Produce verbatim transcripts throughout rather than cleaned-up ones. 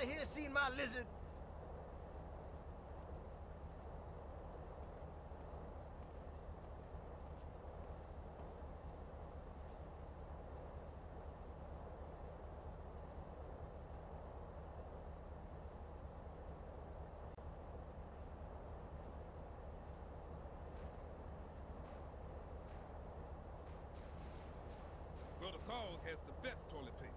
Anybody here seen my lizard? Brother Carl has the best toilet paper.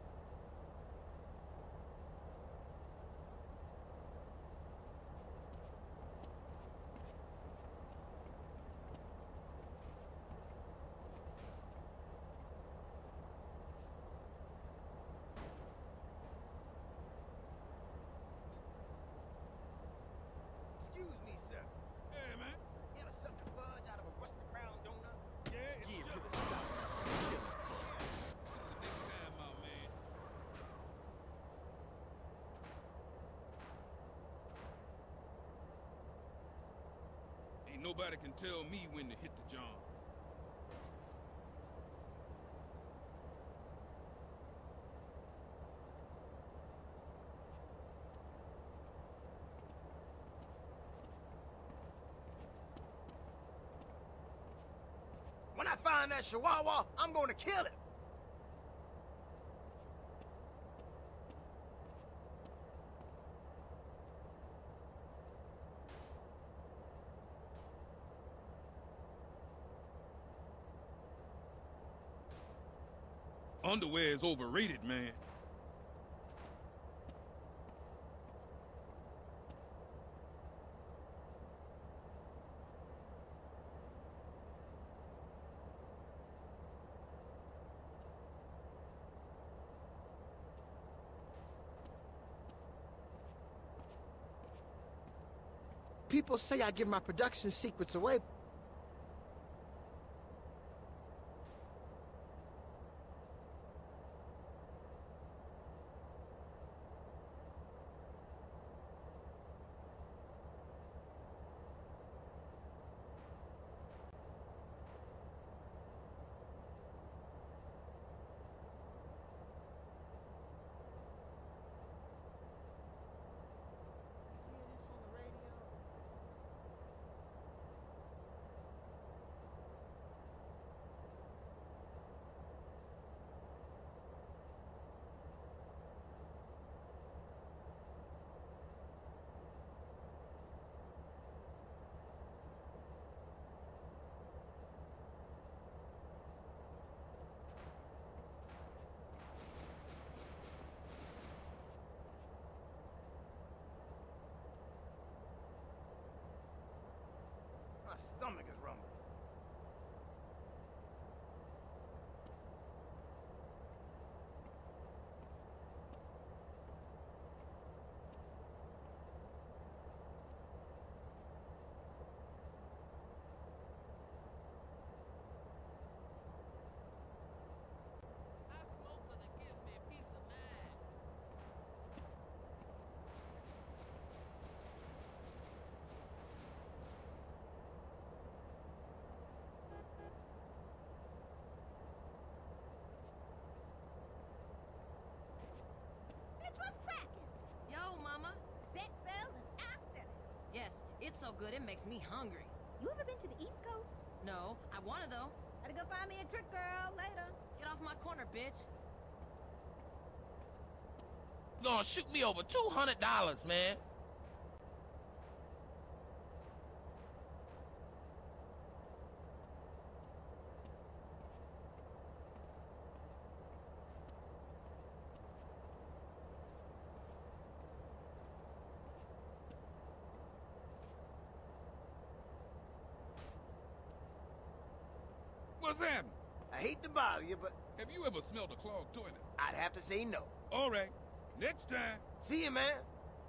Excuse me, sir. Hey, man. You ever sucked the fudge out of a rusty brown donut? Yeah, it's Give just... to the stop. This is the next time, my man. Ain't nobody can tell me when to hit the John. When I find that chihuahua, I'm going to kill it. Underwear is overrated, man. People say I give my production secrets away. My stomach is rumbling. I smoke 'cause it gives me peace of mind. Bitch, what's cracking? Yo, mama. Sex sells and I'm selling. Yes, it's so good it makes me hungry. You ever been to the East Coast? No, I wanna though. Gotta go find me a trick girl later. Get off my corner, bitch. Gonna shoot me over two hundred dollars, man. What's happening? I hate to bother you, but Have you ever smelled a clogged toilet? I'd have to say no. All right. Next time. See you, man.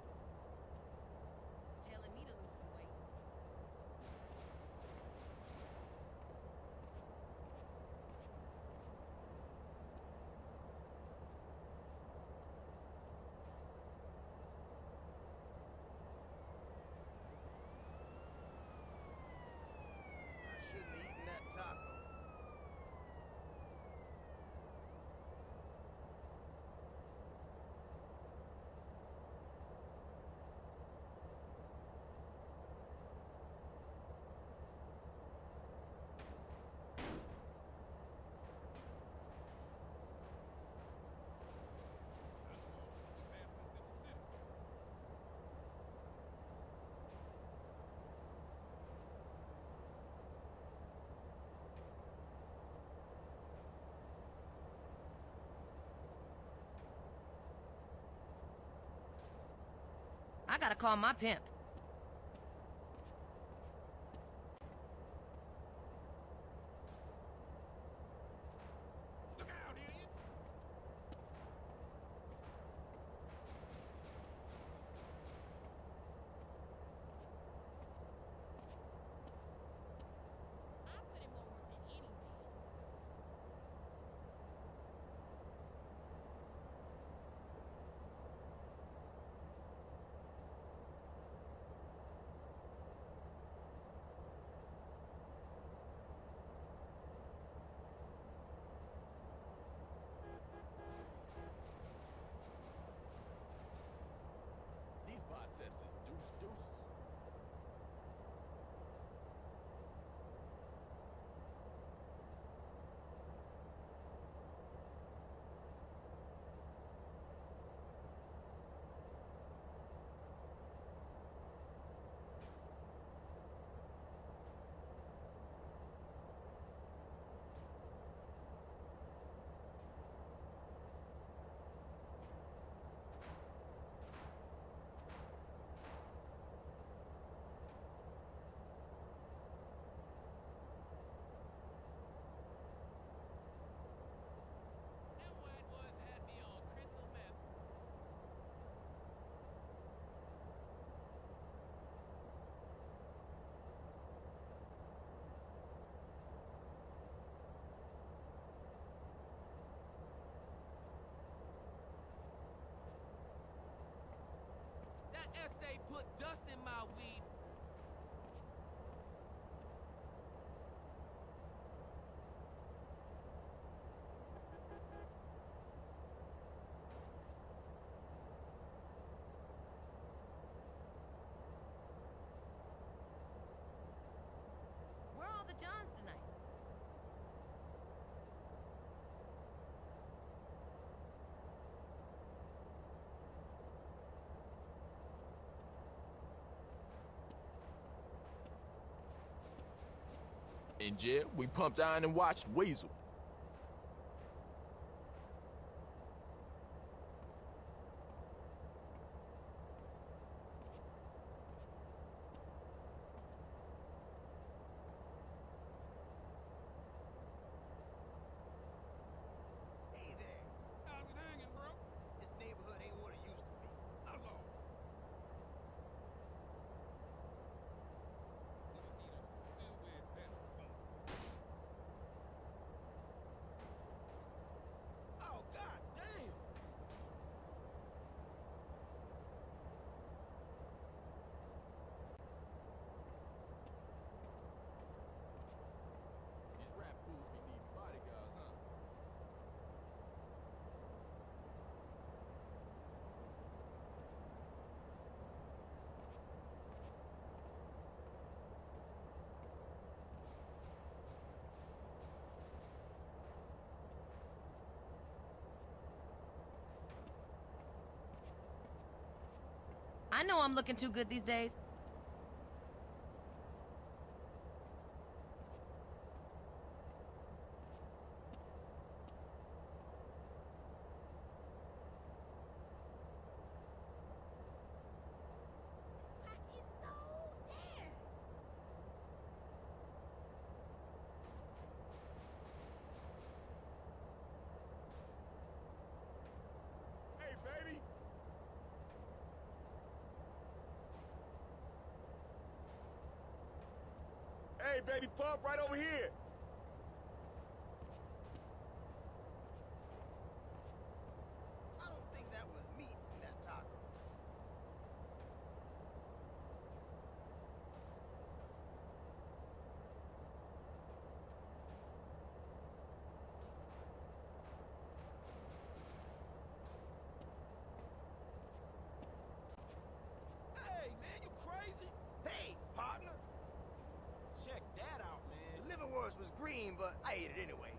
Telling me to lose some weight. I shouldn't have eaten that taco. I gotta call my pimp. Look out, idiot! I put in more work than any man. These biceps is deuce deuces. Them white boys had me on crystal meth. That essay put dust in my weed. Where are all the Johns tonight? In jail, we pumped iron and watched Weasel. Hey there. How's it hanging, bro? This neighborhood ain't what it used to be. How's all? Still where it's at. Oh, god damn! These rap fools be needing bodyguards, huh? I know I'm looking too good these days. This track is so there. Hey, baby! Hey, baby, pump right over here! I don't think that was meat in that taco. Hey, man, you crazy? Hey, partner! Check that out, man. The liverwurst was green, but I ate it anyway.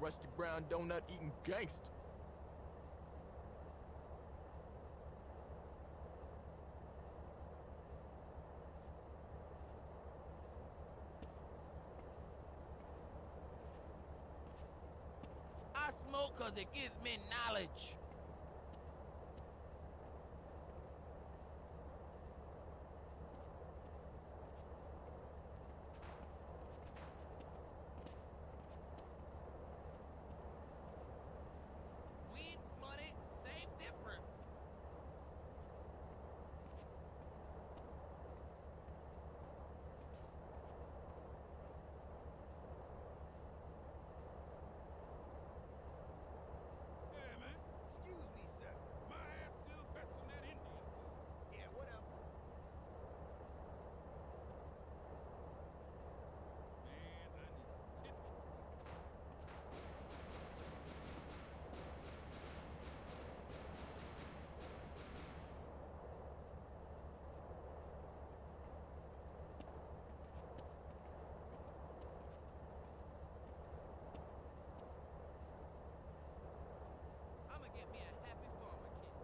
rusty brown donut eating gangster. I smoke 'cause it gives me knowledge. Weed money, same difference. Yeah, man. Excuse me, sir. My ass still bets on that Indian food. Yeah, whatever. Man, I need some tips this week. I'ma get me a happy farmer kid.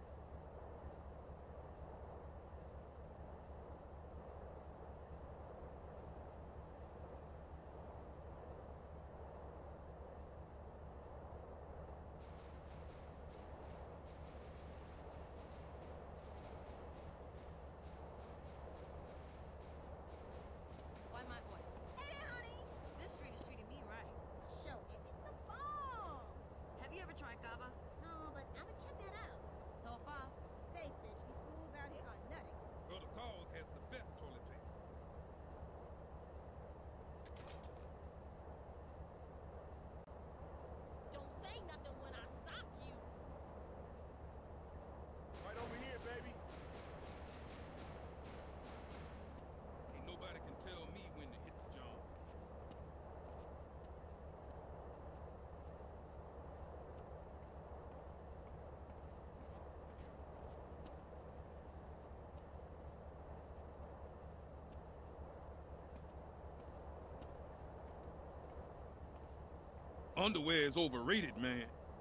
Why my boy? Hey, honey. This street is treating me right. Show it. It's the bomb. Have you ever tried kava? No, but I'ma check that out. So far? Safe, bitch. These fools out here are nutty. Brother Cog has the best toilet paper. Don't say nothing when I sock you. Right over here, baby. Ain't nobody can tell me when to hit the joint. Underwear is overrated, man.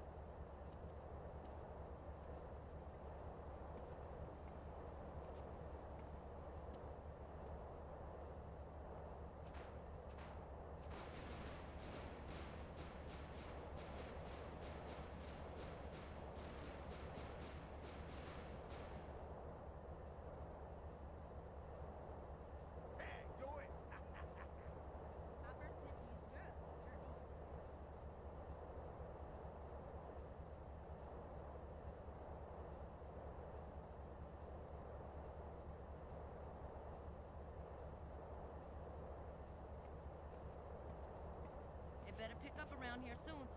Hey, do it. My first pet peeve is drugs. Turn me. It better pick up around here soon.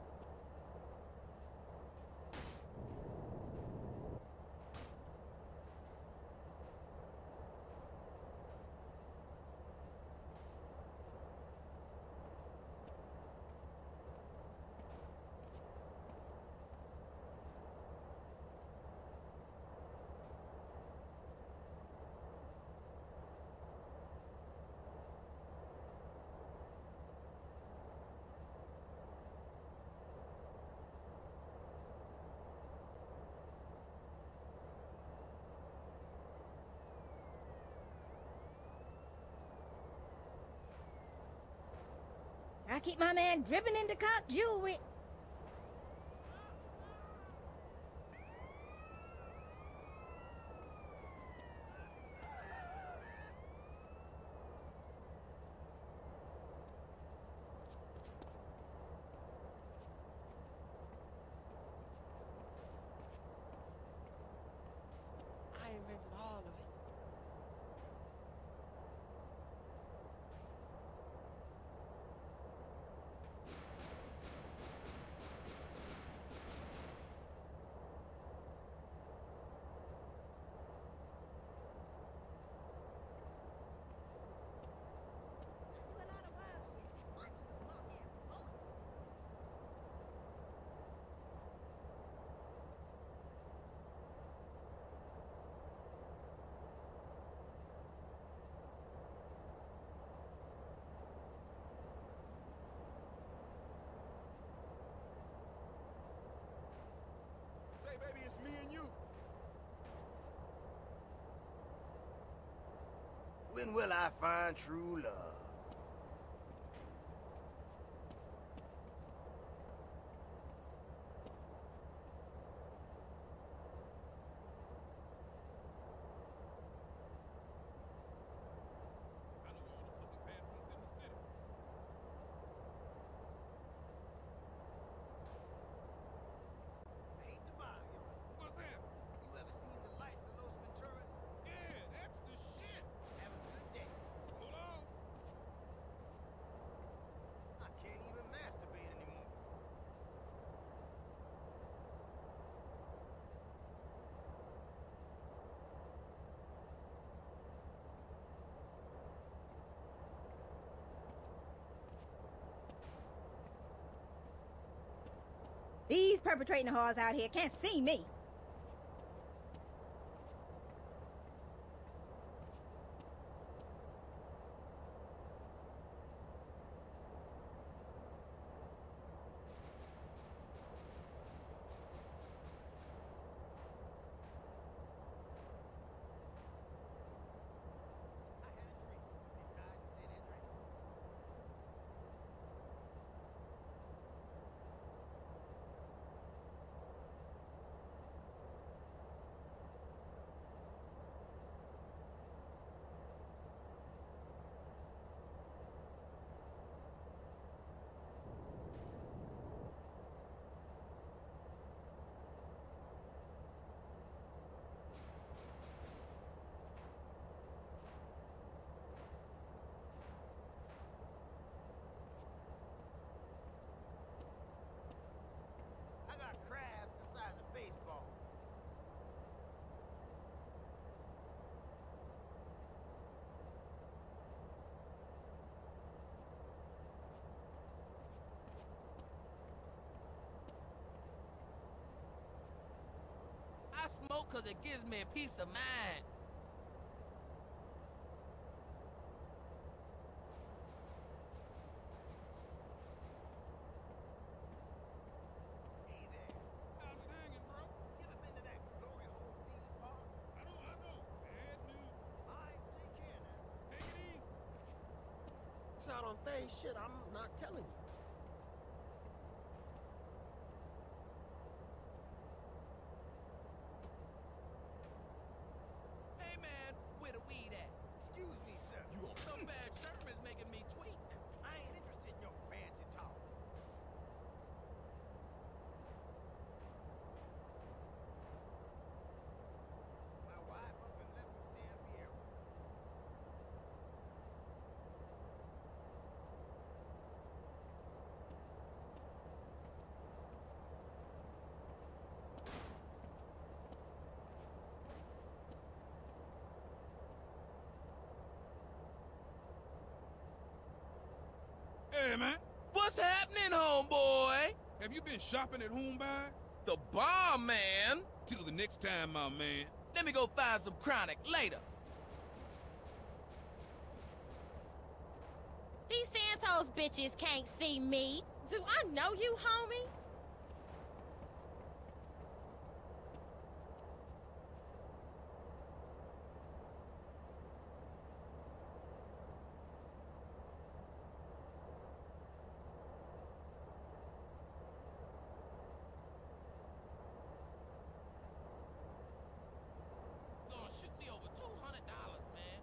I keep my man dripping into cop jewelry. I invented all of it. When will I find true love? I know all the public bathrooms in the city. I hate to bother you, but What's happening? you ever seen the lights of Los Venturas? Yeah, that's the shit. Have a good day. Hold on. I can't even masturbate anymore. These perpetrating whores out here can't see me. I had a dream. It died in San Andreas. I got crabs the size of baseball. I smoke cause it gives me peace of mind. Hey there. How's it hanging, bro? You ever been to that glory hole theme park? I know, I know. Bad news. Alright, take care now. Take it easy. Shot on face shit, I'm not telling you. Hey man, where the weed at? Excuse me, sir. You gon' Some bad Sherman's making me tweak. I ain't interested in your fancy talk. My wife up and left for San Fierro. Hey, man. What's happening, homeboy? Have you been shopping at home buys? The bomb, man. Till the next time, my man. Let me go find some chronic later. These Santos bitches can't see me. Do I know you, homie? Gonna shoot me over two hundred dollars, man.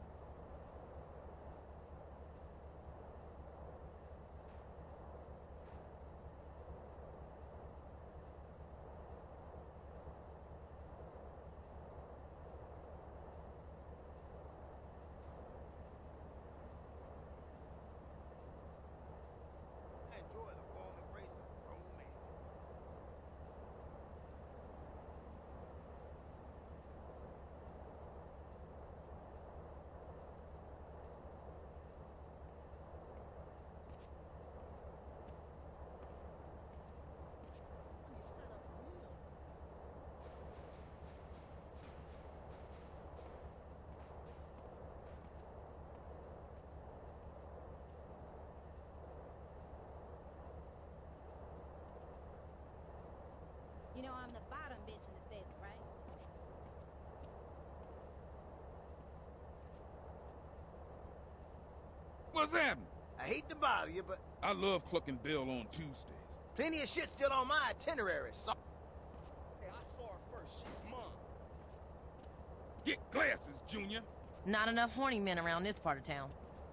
What's happening? I hate to bother you, but I love clucking Bill on Tuesdays. plenty of shit still on my itinerary, so... Hey, I saw her first. She's mine. Get glasses, Junior. Not enough horny men around this part of town.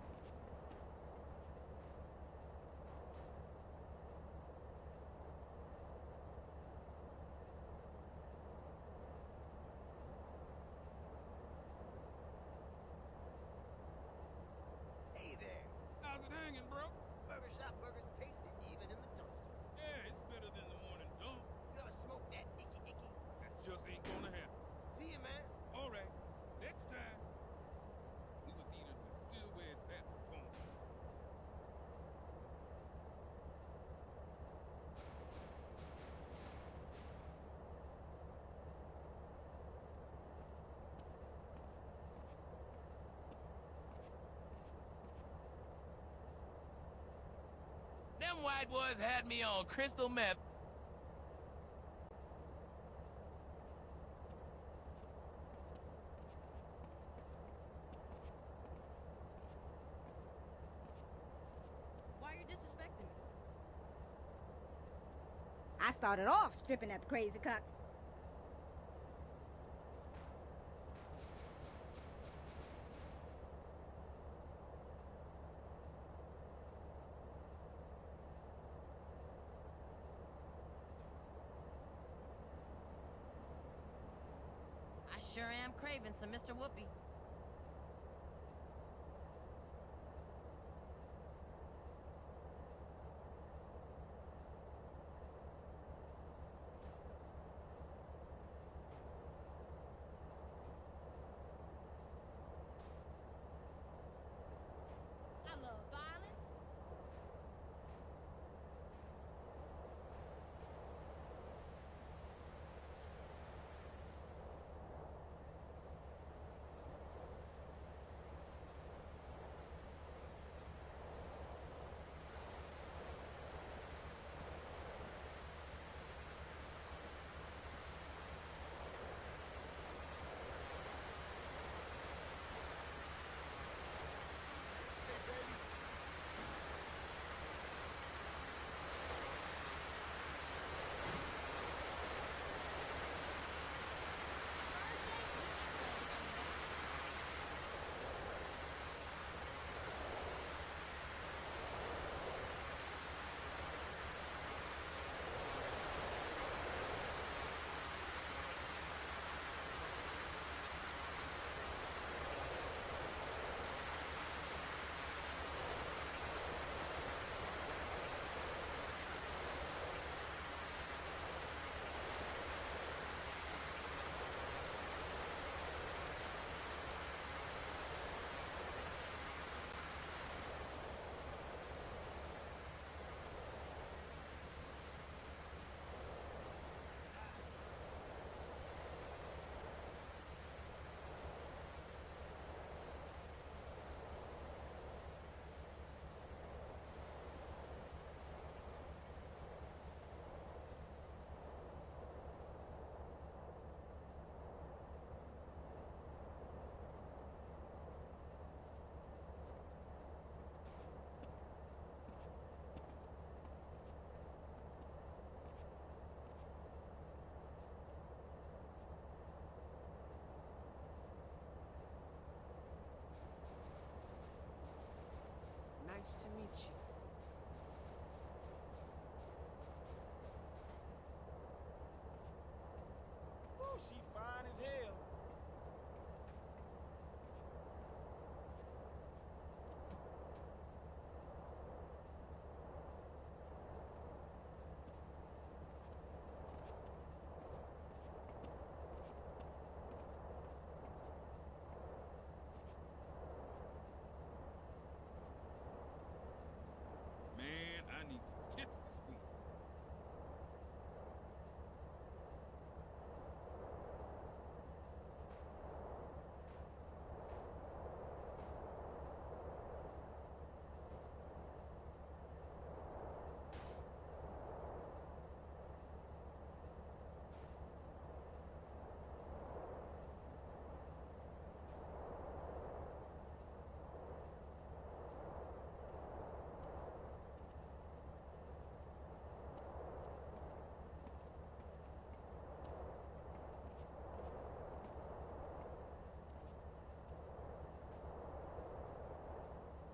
Hey there. How's it hanging, bro? Burger shop burgers tasted even in the dumpster. Yeah, it's better than the morning dump. You ever smoke that icky icky? That just ain't gonna happen. See you, man. All right, next time. Movie theaters is still where it's at for porn. Them white boys had me on crystal meth. Why are you disrespecting me? I started off stripping at the crazy cock. I sure am craving some Mister Whoopi. I love violence.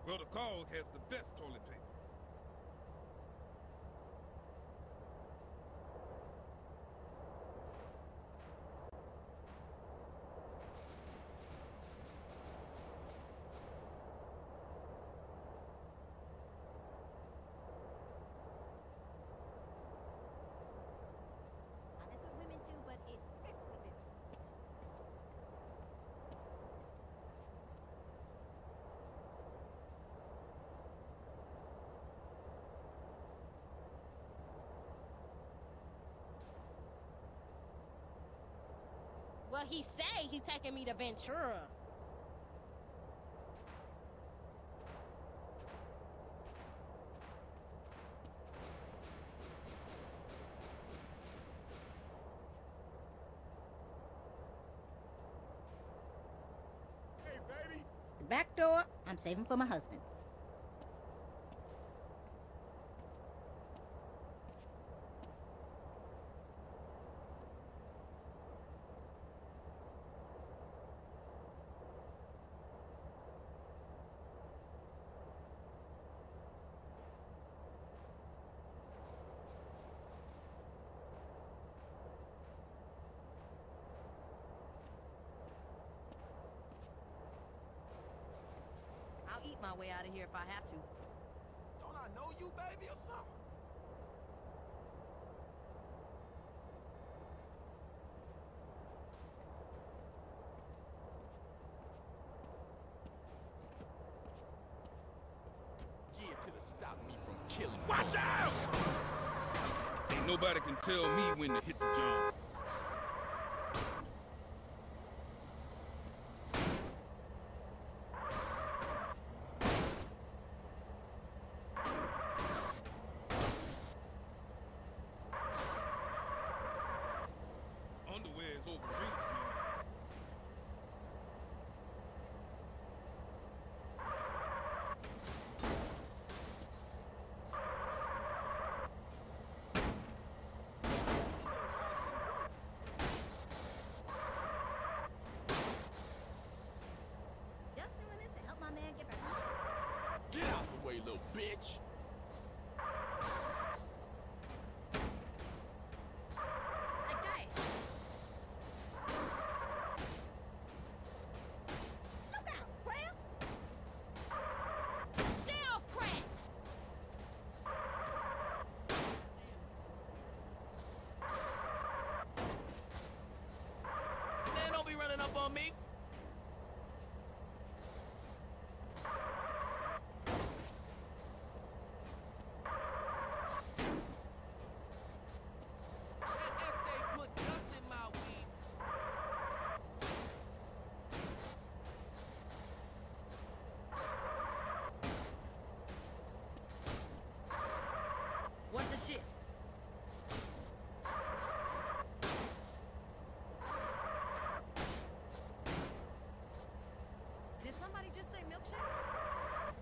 Protocol has the best toilet paper. That's what women do, but it's strictly women. Well, he say he's taking me to Ventura. Hey, baby. The back door, I'm saving for my husband. I'll eat my way out of here if I have to. Don't I know you, baby, or something? Yeah, till it stop me from killing you. Watch out! Ain't nobody can tell me when to hit the John. Underwear is overrated, man. Just doing this to help my man get back. Get out the way, little bitch. Like that. Look out, Cram! Stay off crack. Man, don't be running up on me. That essay put dust in my weed. What the shit? Did somebody just say milkshake?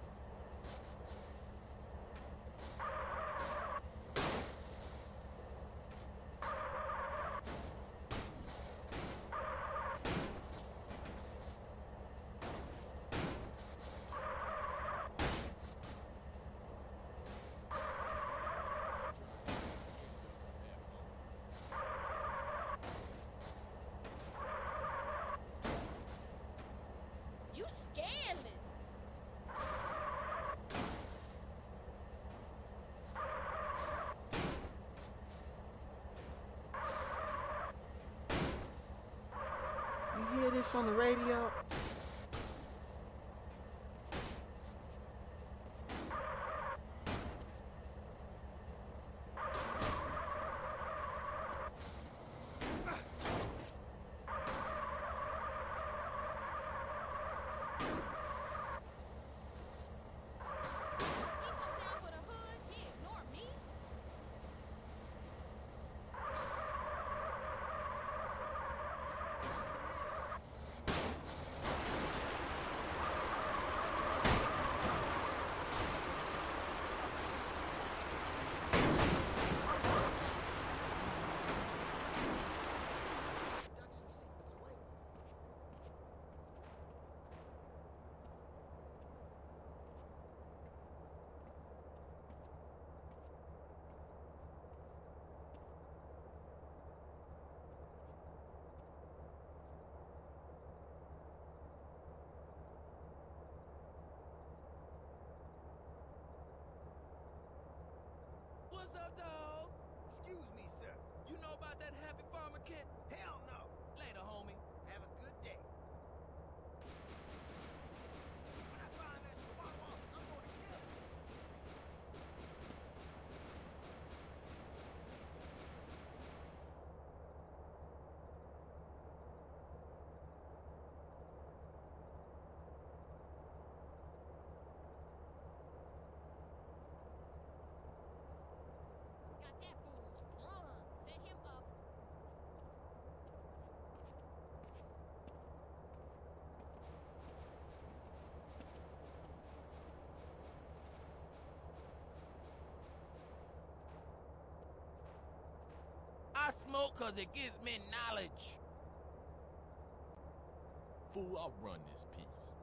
You scandalous. You hear this on the radio? He so down for the hood, he ignore me. kid? Hell no. Later, homie. Have a good day. When I find that chihuahua, I'm gonna kill it. Got that fool sprung. Set him up. I smoke cause it gives me knowledge. Fool, I'll run this piece.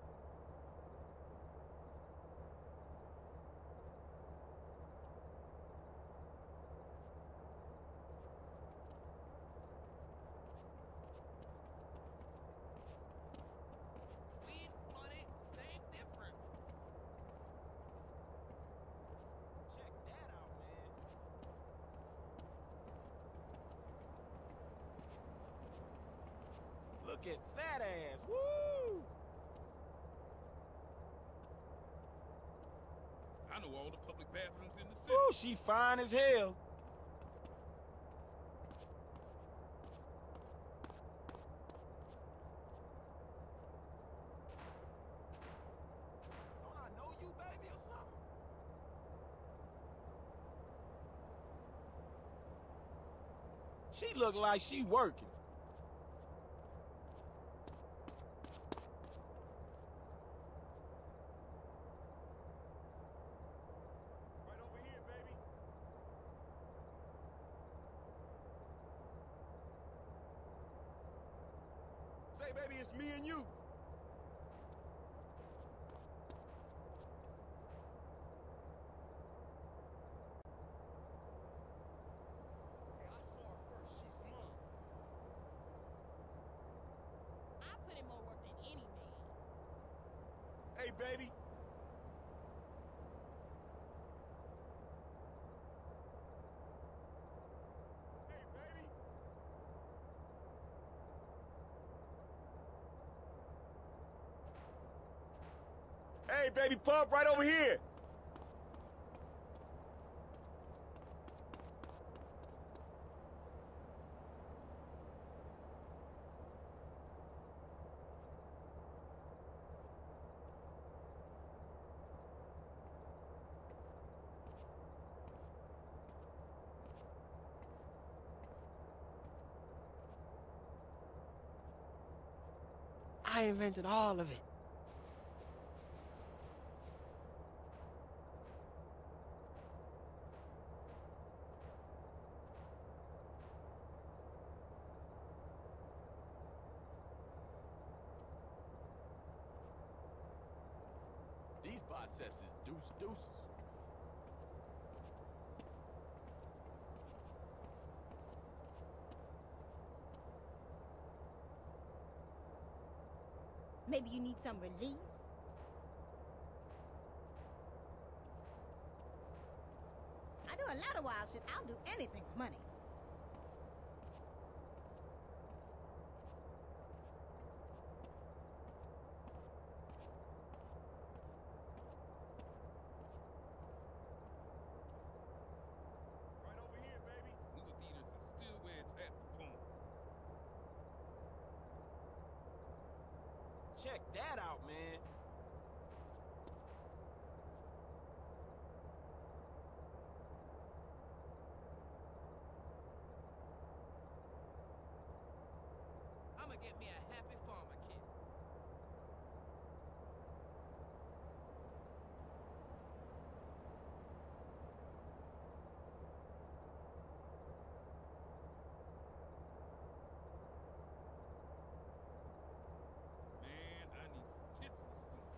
Weed, money, same difference. Check that out, man. Look at that ass. Woo! I know all the public bathrooms in the city. Woo, she fine as hell. Don't I know you, baby, or something? She look like she working. Right over here, baby. Say, baby, it's me and you. Hey, I saw her first. She's mine. I put in more work than any man. Hey, baby. Hey, baby. Hey, baby, pump right over here. I invented all of it. These biceps is deuce deuces. Maybe you need some relief? I do a lot of wild shit. I'll do anything for money. Right over here, baby. Movie theaters is still where it's at for porn. Check that out, man. I'ma get me a happy farmer kid. Man, I need some tits to squeeze.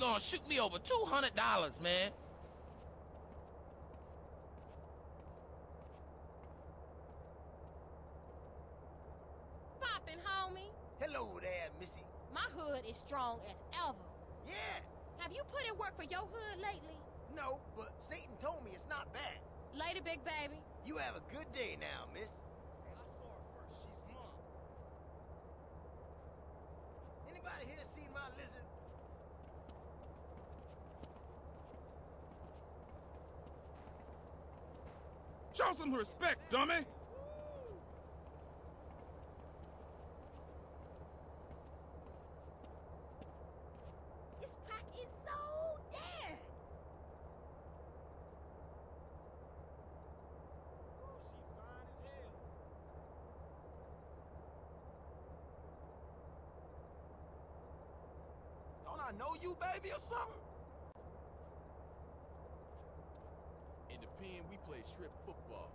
gonna shoot me over two hundred dollars, man. Poppin', homie. Hello there, missy. My hood is strong as ever. Yeah. Have you put in work for your hood lately? No, but Satan told me it's not bad. Later, big baby. You have a good day now, miss. I saw her first. She's mom. Anybody here seen my lizard? Show some respect, dummy! This track is so dead. Oh, she fine as hell. Don't I know you, baby, or something? In the pen, we play strip football.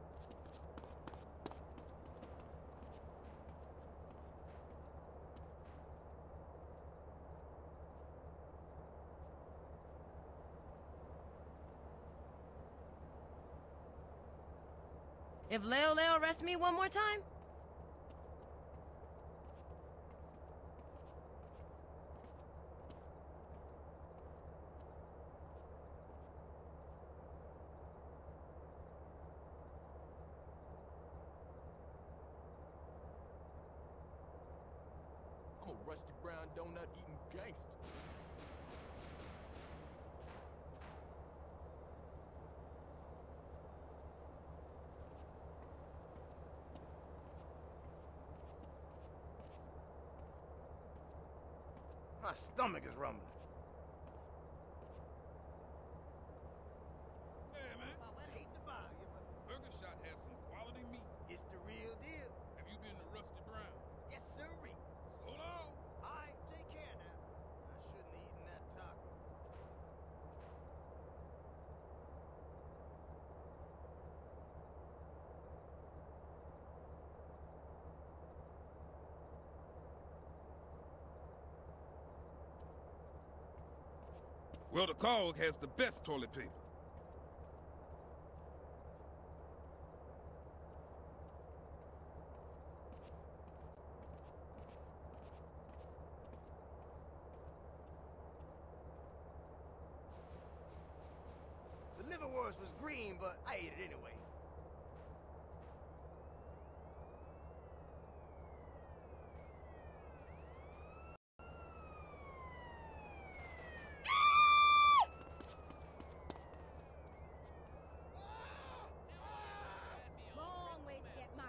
If Leo Leo arrests me one more time, I'm a rusty brown donut eating gangster. My stomach is rumbling. Hey, man. I hate to bother you, but Burger Shot has some quality meat. it's the real deal. Have you been to Rusty Brown? Yes, sirree. So long. All right, take care now. I shouldn't have eaten that taco. Well, the Cog has the best toilet paper. The liverwurst was green, but I ate it anyway. Long way to get mine.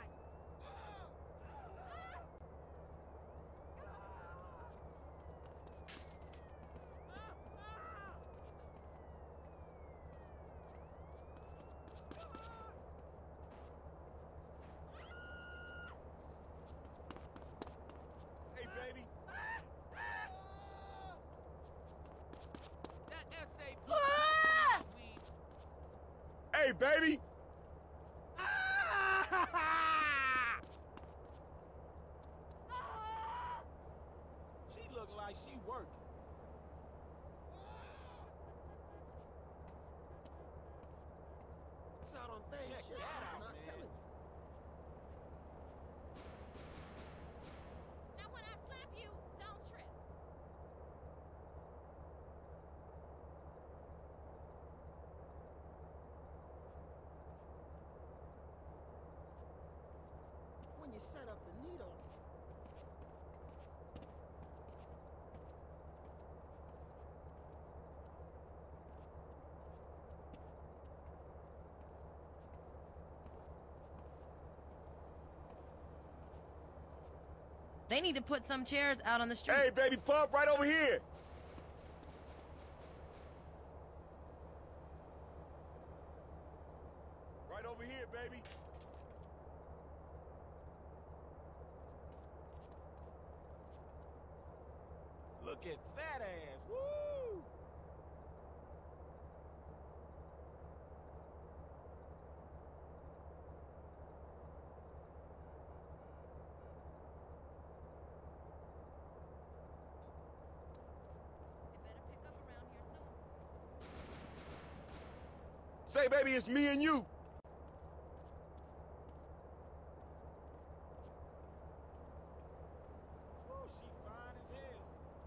Hey, baby. That S A P weed. Hey, baby. She look like she working. It's out on things. Check Shit, that I'm out, not man. telling you. Now when I slap you, don't trip. When you set up the needle, they need to put some chairs out on the street. Hey, baby, pump right over here. Right over here, baby. Look at that ass. Woo! You better pick up Say, baby, it's me and you. Oh, she fine as hell.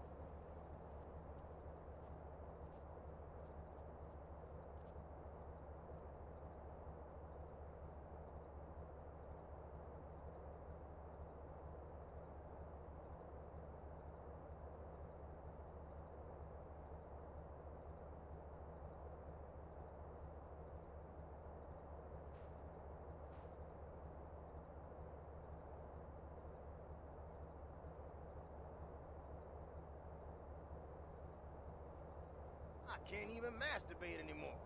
I can't even masturbate anymore.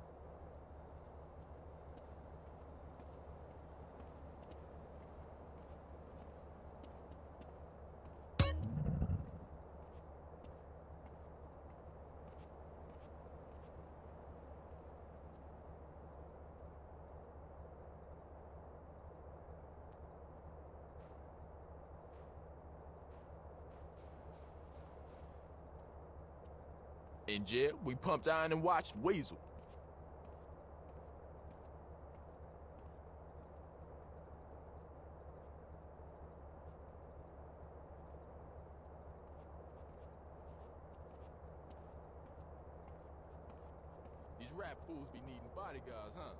In jail, we pumped iron and watched Weasel. These rap fools be needing bodyguards, huh?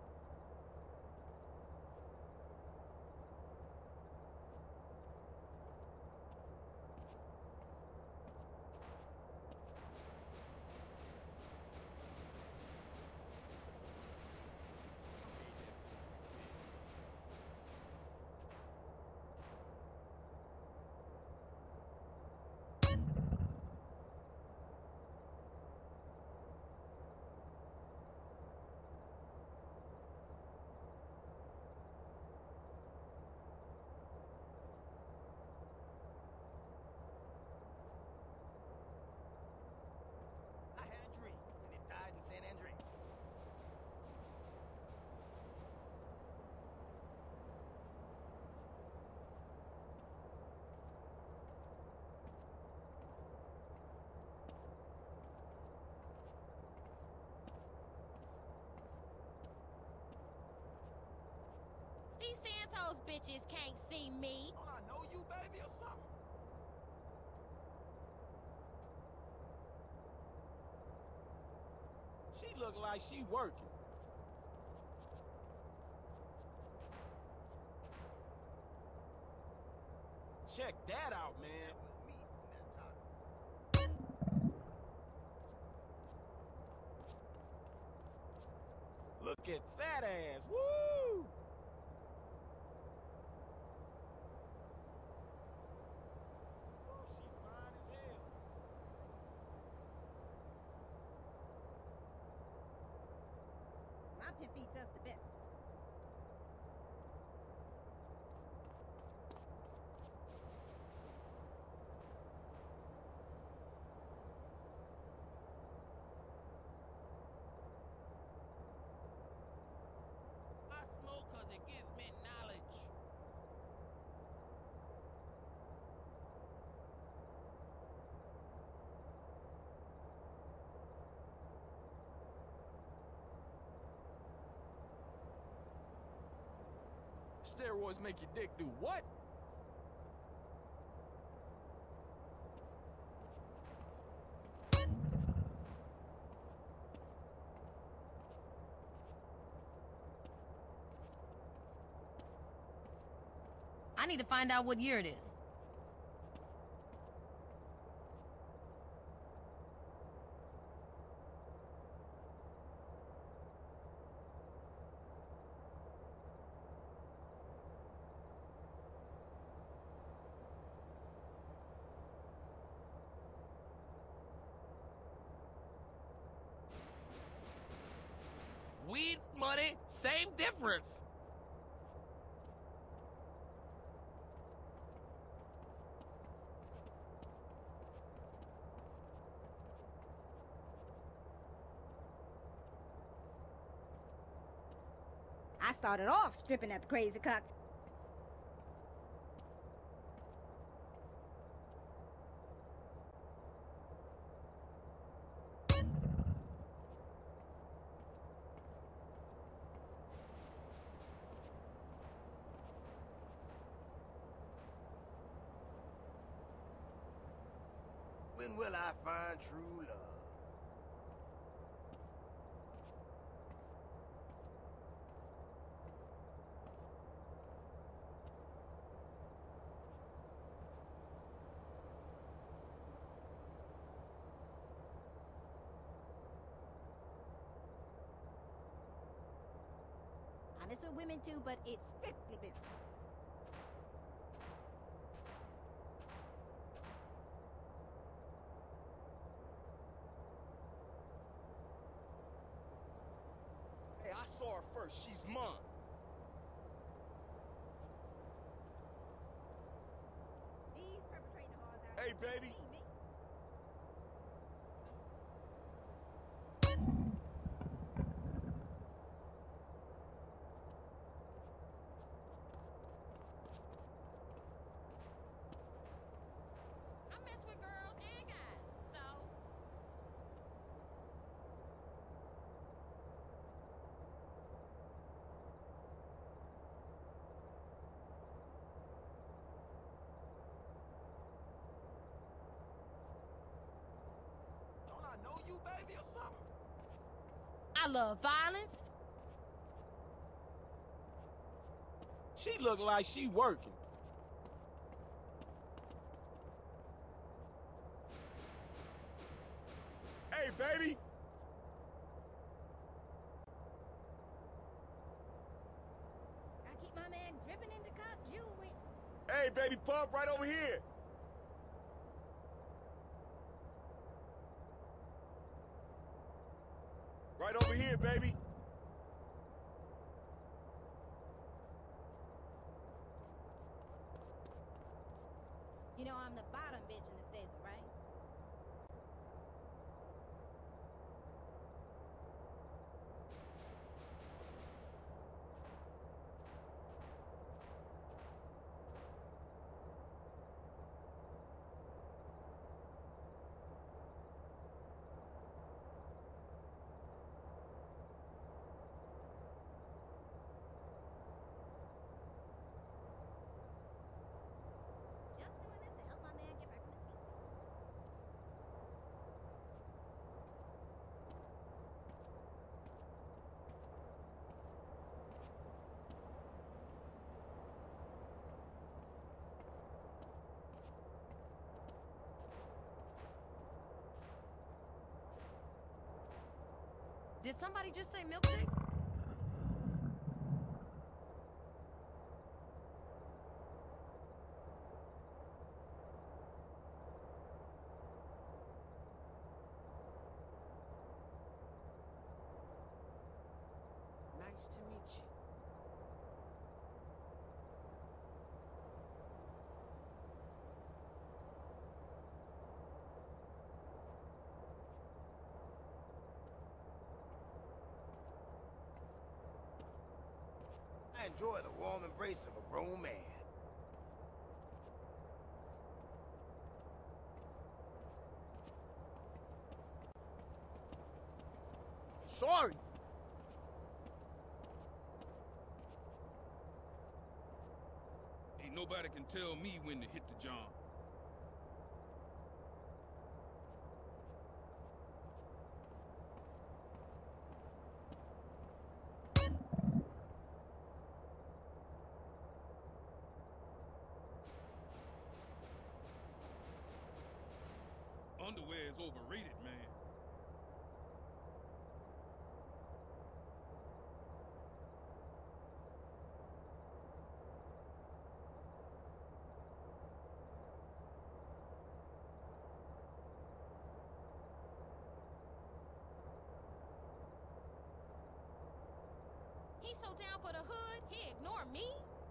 I had a dream, and it died in San Andreas. These Santos bitches can't see me. Don't I know you, baby, or something? She look like she working. Check that out, man. That was me in that taco. Look at that ass. Woo! Oh, she fine as hell. My pimp eats us the best. I smoke cause it gives me knowledge. Steroids make your dick do what? I need to find out what year it is. Weed money, same difference. I started off stripping at the Crazy Cock. When will I find true love? I mess with women too, but it's strictly business. Hey, I saw her first. She's mine. These perpetrating hard out Hey, here baby. see me. I mess with girls and guys, so Don't I know you, baby, or something? I love violence. She look like she working. Hey, baby. I keep my man dripping into cop jewelry. Hey, baby, pump right over here. Right over here, baby. You know I'm the bottom bitch in the stable, right? Just doing this to help my man get back on his feet. Did somebody just say milkshake? Nice to meet you. I enjoy the warm embrace of a grown man. Sorry. Ain't nobody can tell me when to hit the John. Underwear is overrated, man. He's so down for the hood, he ignore me?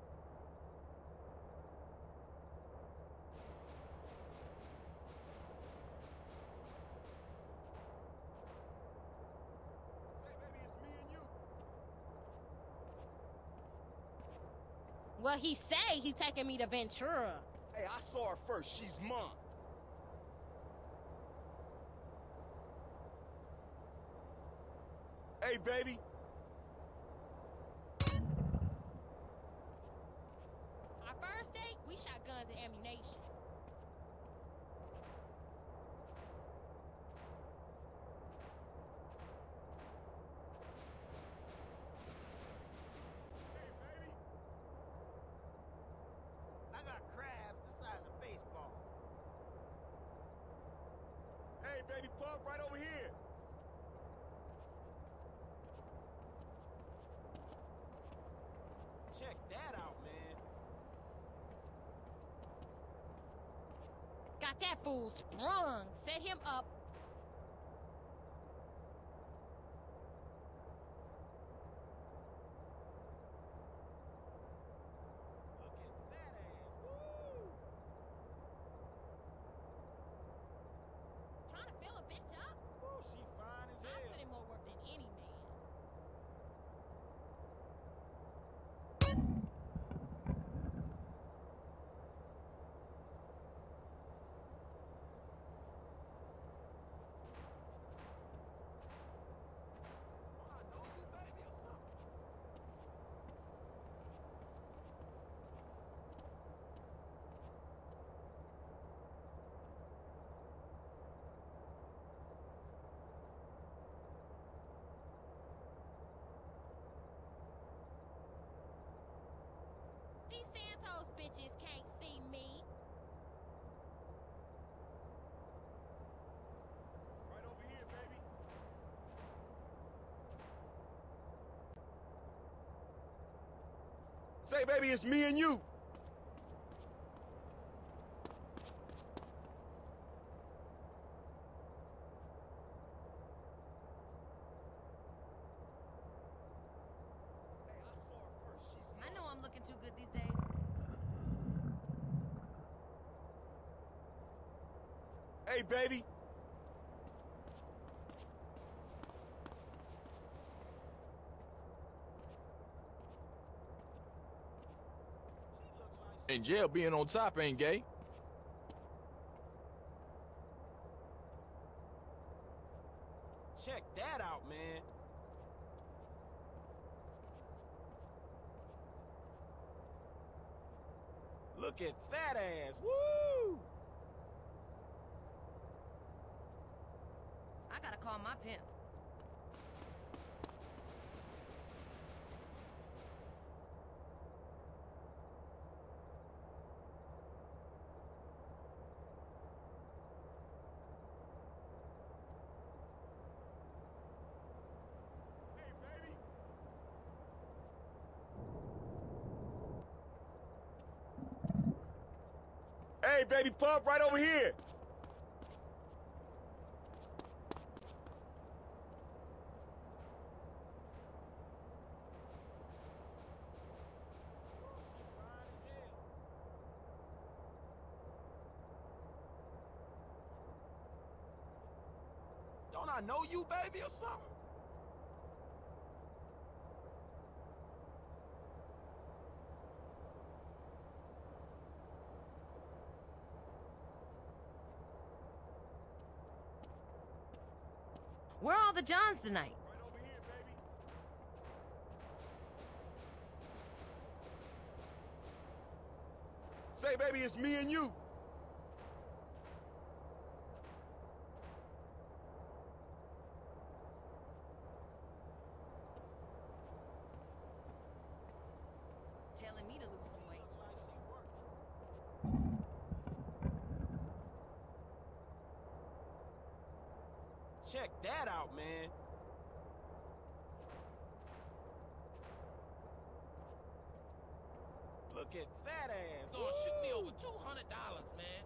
Say, baby, it's me and you. Well, he say he's taking me to Ventura. Hey, I saw her first. She's mine. Hey, baby. Our first date, we shot guns and ammunition. got that fool sprung. Set him up. Look at that ass. Woo! Trying to fill a bitch up? Woo, she fine as I hell. put in more work than any man. Don't I know you, baby, or something? These Santos bitches can't see me. Right over here, baby. Say, baby, it's me and you. Hey, I saw her first. She's I mine. know I'm looking too good these days. Hey, baby. In jail, being on top ain't gay. Check that out, man. Look at that ass. Woo! I gotta call my pimp. Hey, baby. Hey, baby, pump right over here. Don't I know you, baby, or something? Where are all the Johns tonight? Right over here, baby. Say, baby, it's me and you. Telling me to lose some weight. Check that out, man. Look at that ass. It's gonna shoot me Woo! over two hundred dollars, man.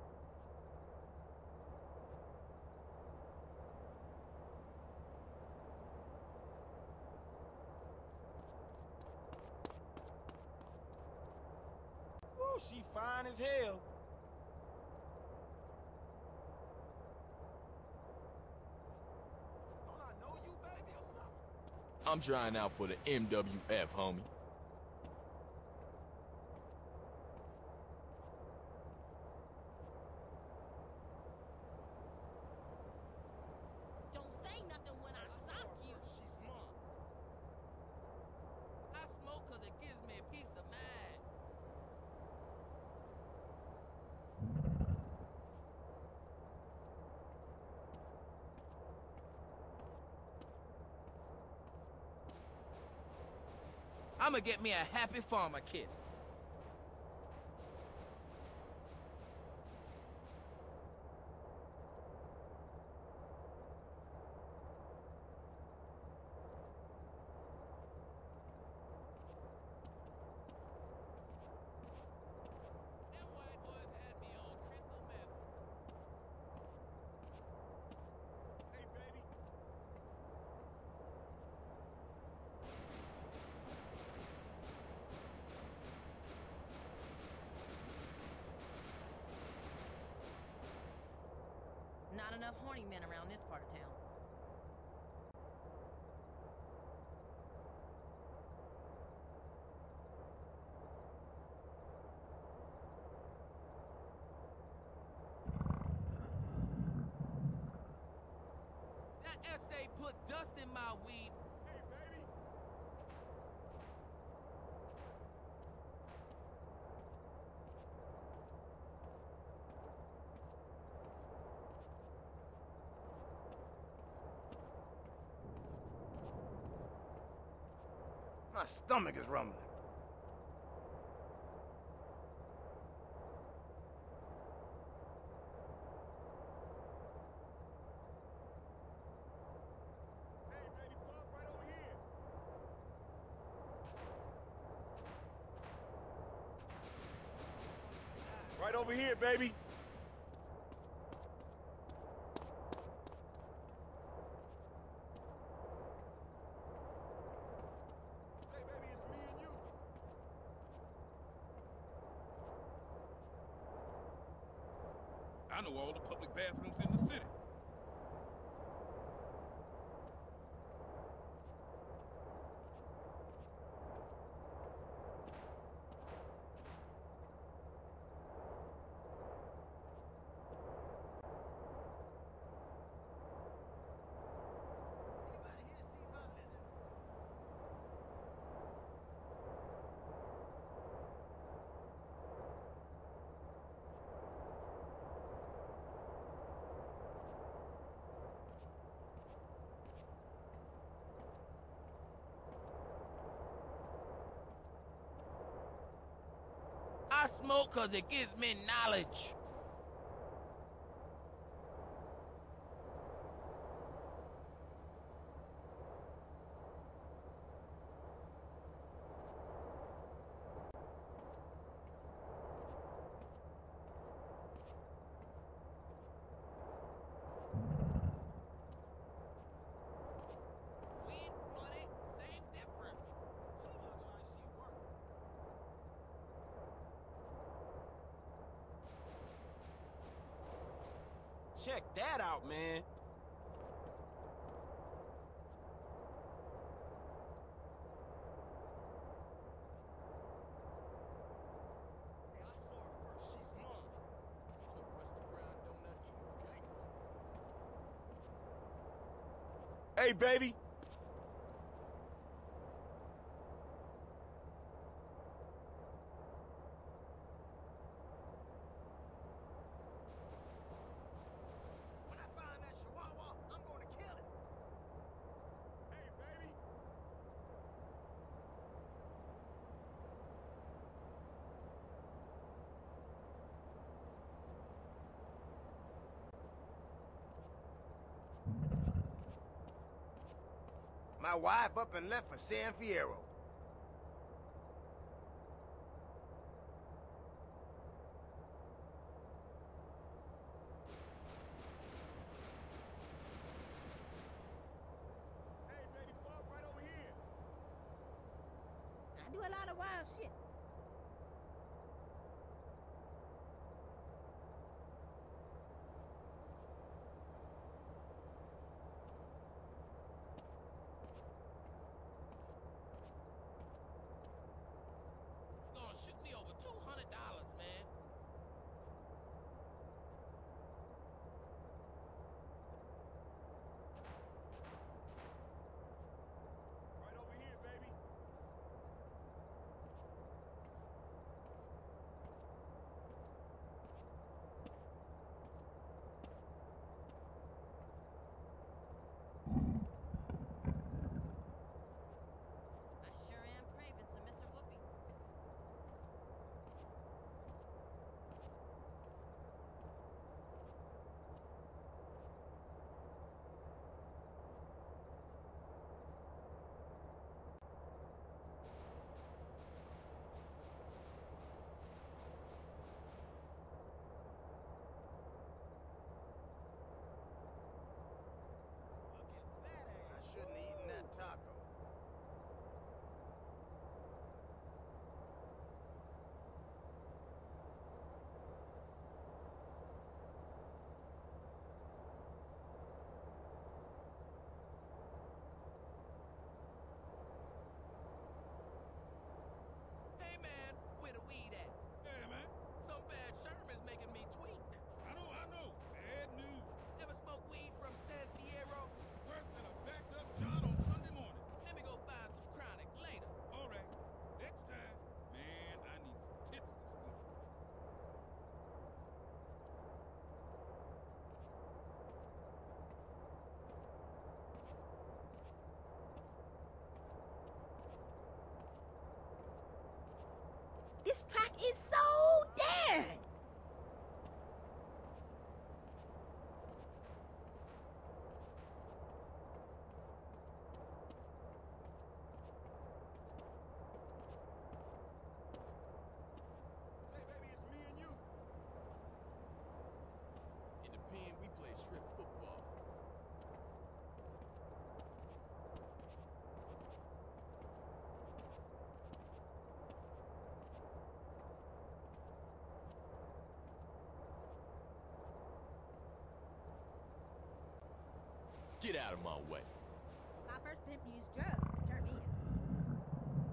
Woo, she fine as hell. Don't I know you, baby, or something? I'm trying out for the M W F, homie. Don't say nothing when I sock you. She's mine. I smoke cause it gives me a peace of mind. I'ma get me a happy farmer kit. Them white boys had me on crystal meth. enough horny men around this part of town. That essay put dust in my weed. Hey, baby. My stomach is rumbling. Hey, baby, park right over here. Right over here, baby. Say, baby, it's me and you. I know all the public bathrooms in the city. Anybody here see my lizard? I smoke cause it gives me knowledge. Weed, bloody, same difference. She look like she working. Check that out, man. Hey, I saw her first. She's mine. I'm a rusty brown donut eating gangster. Hey, baby. When I find that chihuahua, I'm gonna kill it. Hey, baby. My wife up and left for San Fierro. Hey, baby, park right over here. I do a lot of wild shit. Gonna shoot me over two hundred dollars, man. Right over here, baby. Get out of my way. My first pimp used drugs to turn me in.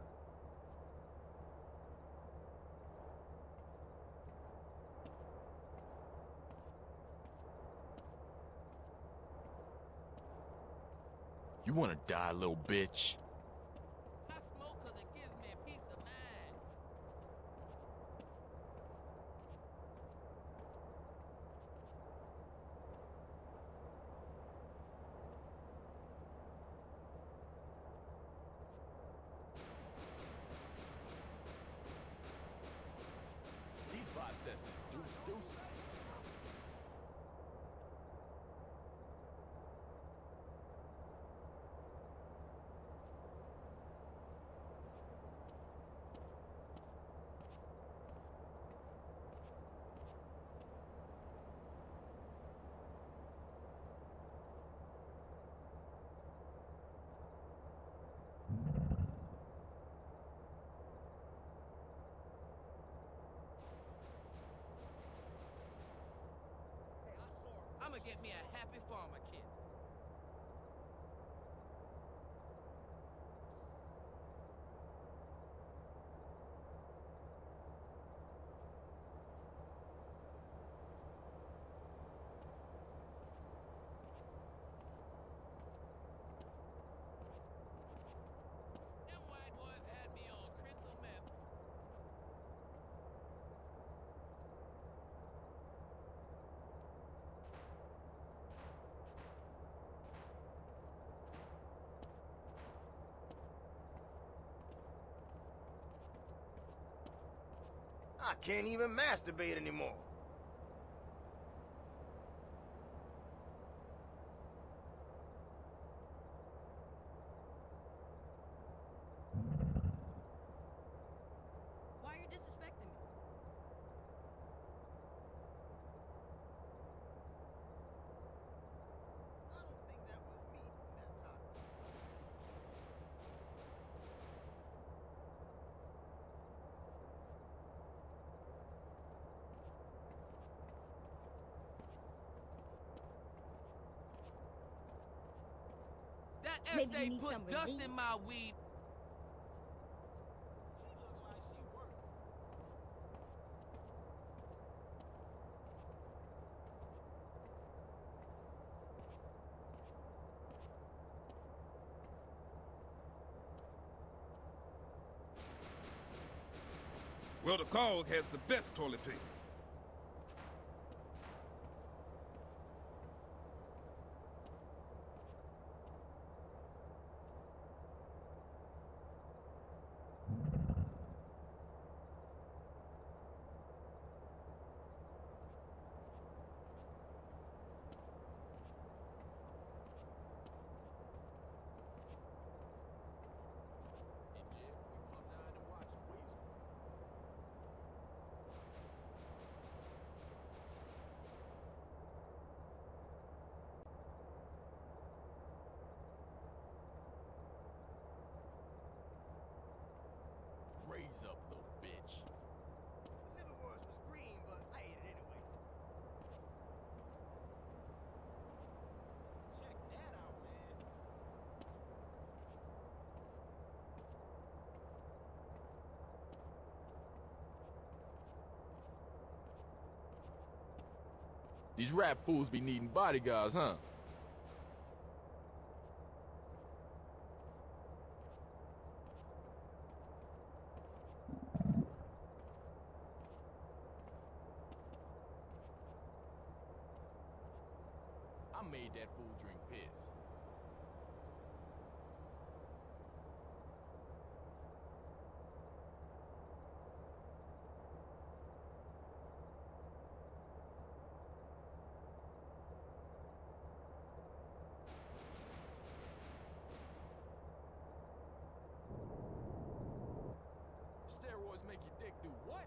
You wanna die, little bitch? I smoke cause it gives me peace of mind. These biceps is deuce deuces. I'ma get me a happy farmer kid. Them white boys had me on crystal meth. I can't even masturbate anymore. Why are you disrespecting me? I don't think that was me in that taco. That Maybe F you A need put some dust relief. in my weed. She look like she working. Well, the Cog has the best toilet paper. In jail, we come down and watch Weasel. Raise up, little bitch. The liverwurst was green, but I ate it anyway. Check that out, man. These rap fools be needing bodyguards, huh? I made that fool drink piss. Steroids make your dick do what?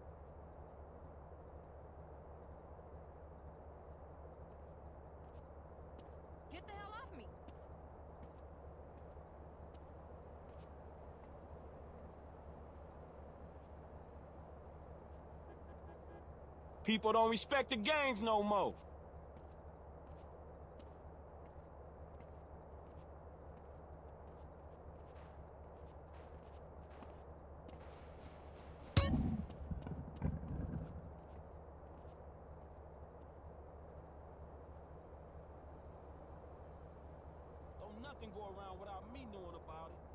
Get the hell off me. People don't respect the gangs no more. nothing go around without me knowing about it.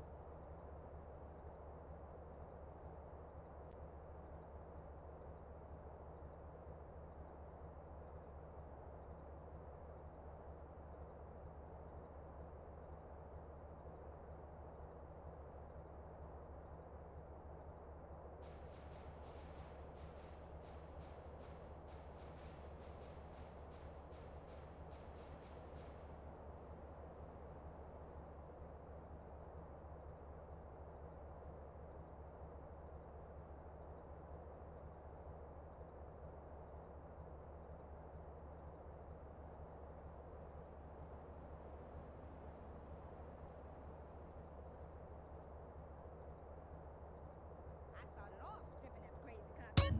I started off stripping at the crazy cock.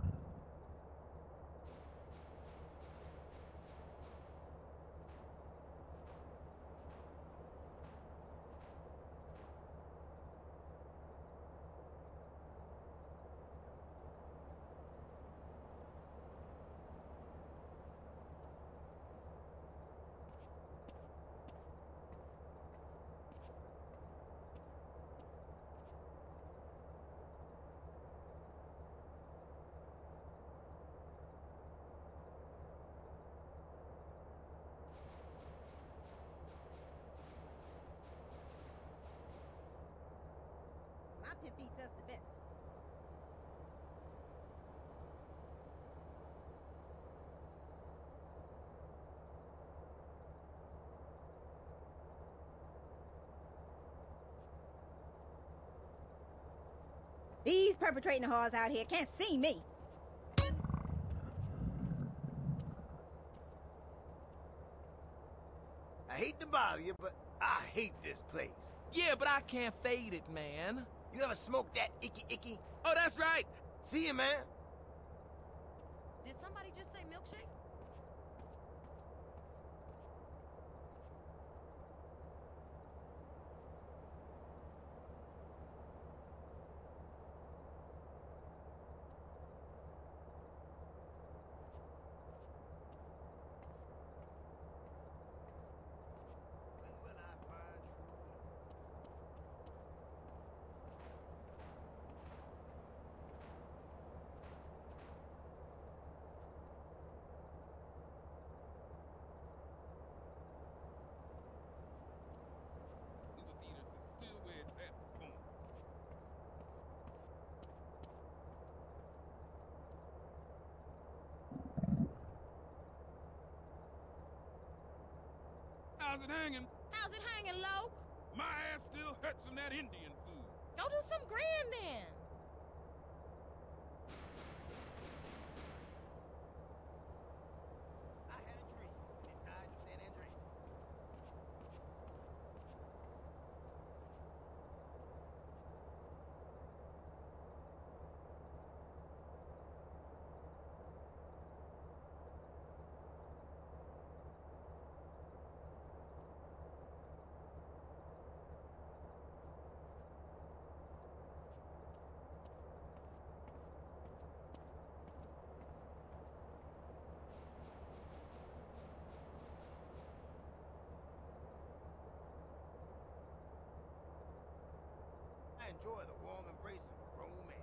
My pimp eats us the best. These perpetrating whores out here can't see me. I hate to bother you, but I hate this place. Yeah, but I can't fade it, man. You ever smoked that icky icky? Oh, that's right. See you, man. Did somebody just say milkshake? When will I find true Movie theaters is still where it's at. Boom. How's it hanging? How's it hanging, Loke? My ass still hurts from that Indian food. Go do some grand then. I had a dream, and it died in San Andreas. I enjoy the warm embrace of a grown man.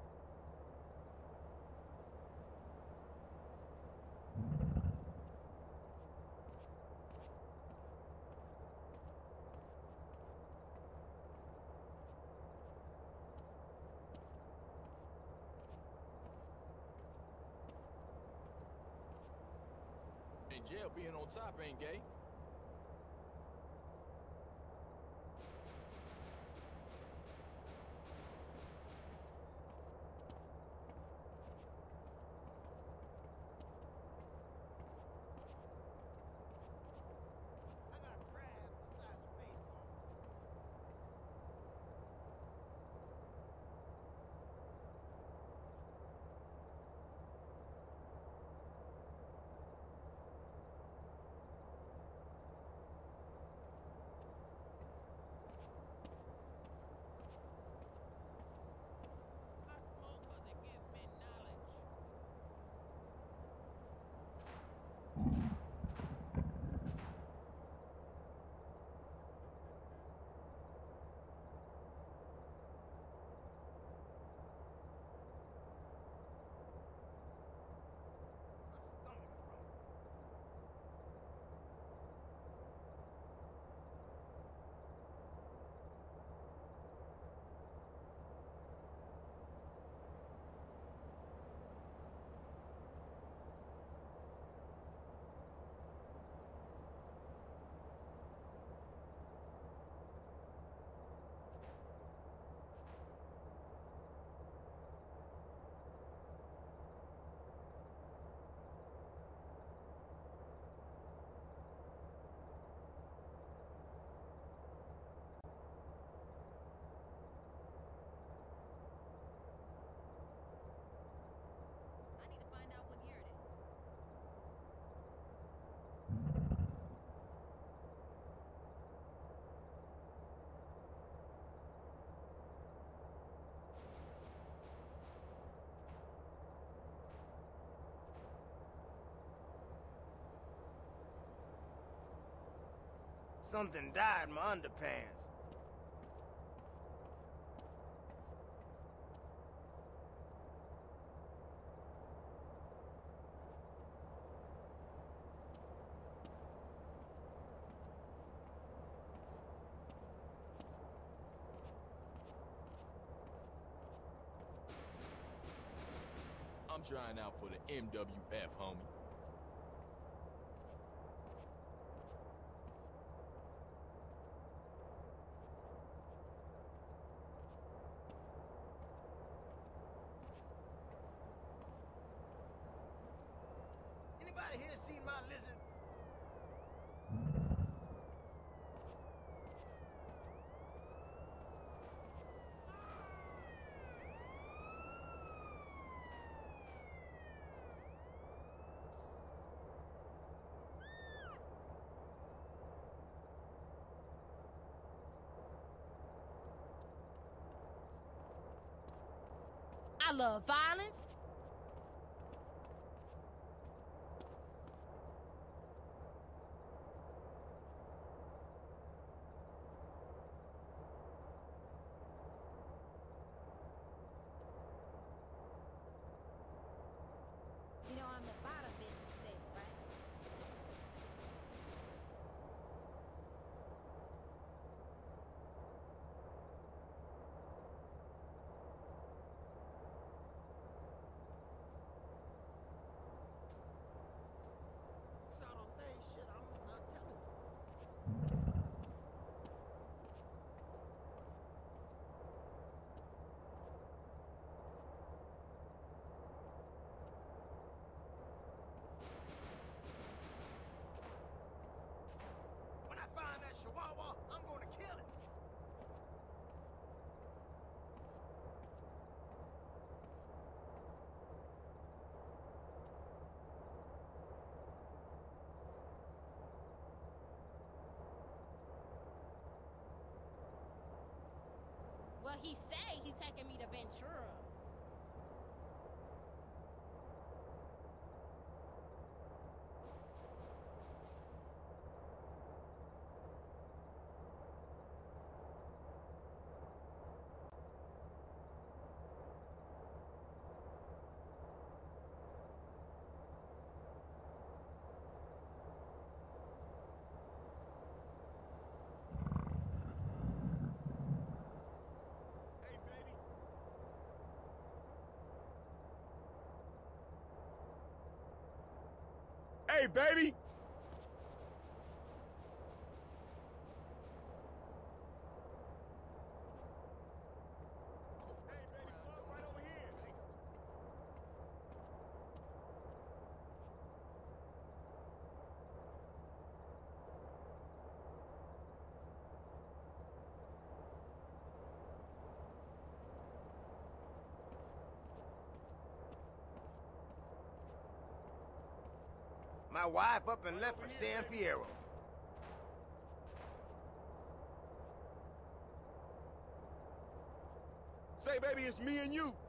In jail, being on top ain't gay. I got crabs the size of baseball. Something dyed my underpants. I'm trying out for the M W F, homie. Anybody here seen my lizard? I love violence. You know I'm the bottom bitch today, right? Shot on face shit, I'm not telling you. When I find that chihuahua, I'm gonna kill it. Well, he say he's taking me to Ventura. Hey, baby. Hey, baby. Hey, baby, fuck right over here. My wife up and left for San Fierro. Say, baby, it's me and you.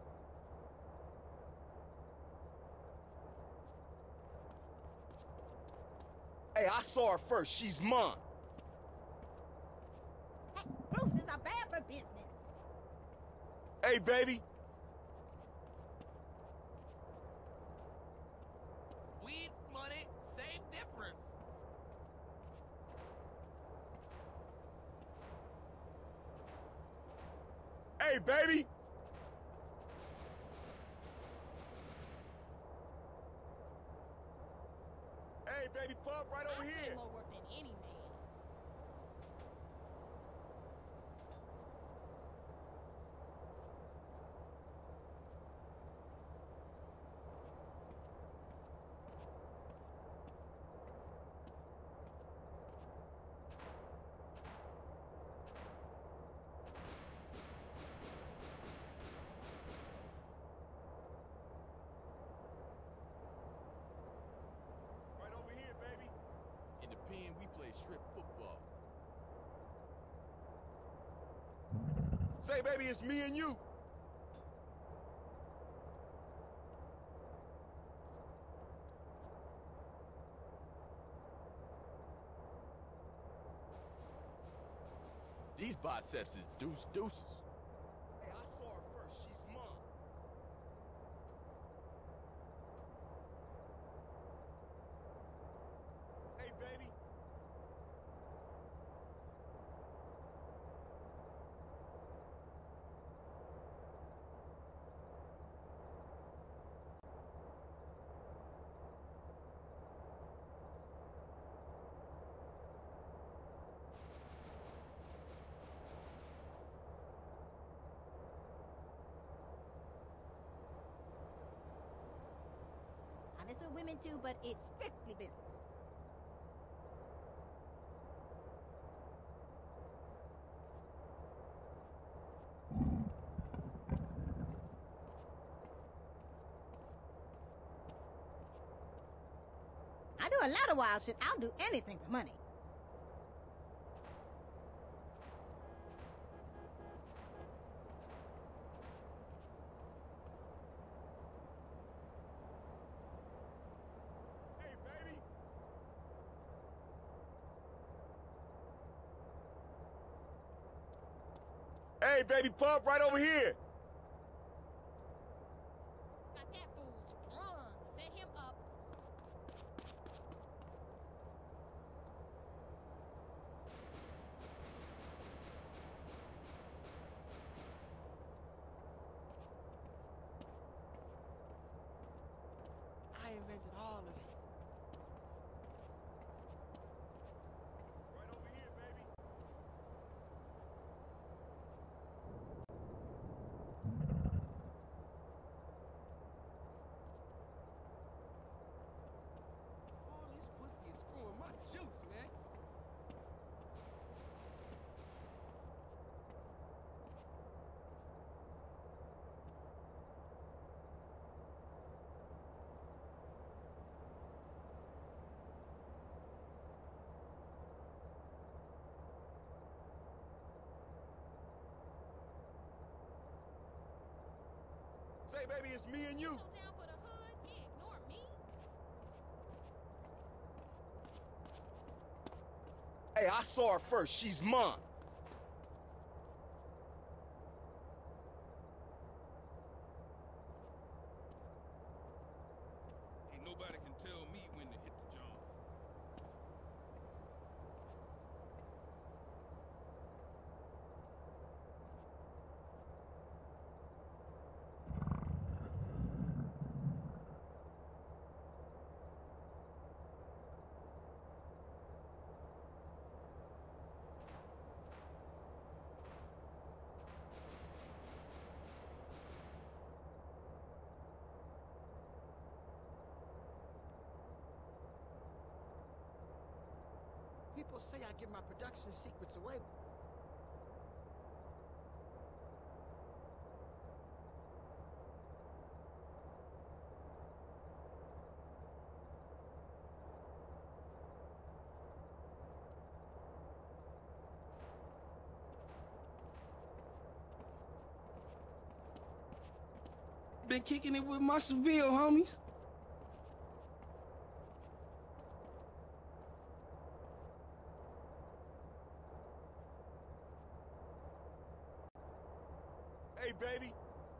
Hey, I saw her first. She's mine. Hey, Bruce is a bad for business. Hey, baby. Weed, money, same difference. Hey, baby. Hey, baby, pub right over I put here. in more work than any man. Right over here, baby. In the pen, we play strip football. Say, baby, it's me and you. These biceps is deuce deuces. Hey, I saw her first. She's mine. Hey, baby. Now, this with women too, but it's strictly business. I do a lot of wild shit. I'll do anything for money. Hey, baby. Hey, baby, pump right over here. Got that fool sprung. Set him up. I invented all of it. Right over here, baby. All this pussy is screwing my juice, man. Say, baby, it's me and you. So down for the hood, he ignored me. Hey, I saw her first. She's mine. Ain't nobody can tell me when to hit the joint. People say I give my production secrets away. Been kicking it with my Seville homies. Hey, baby.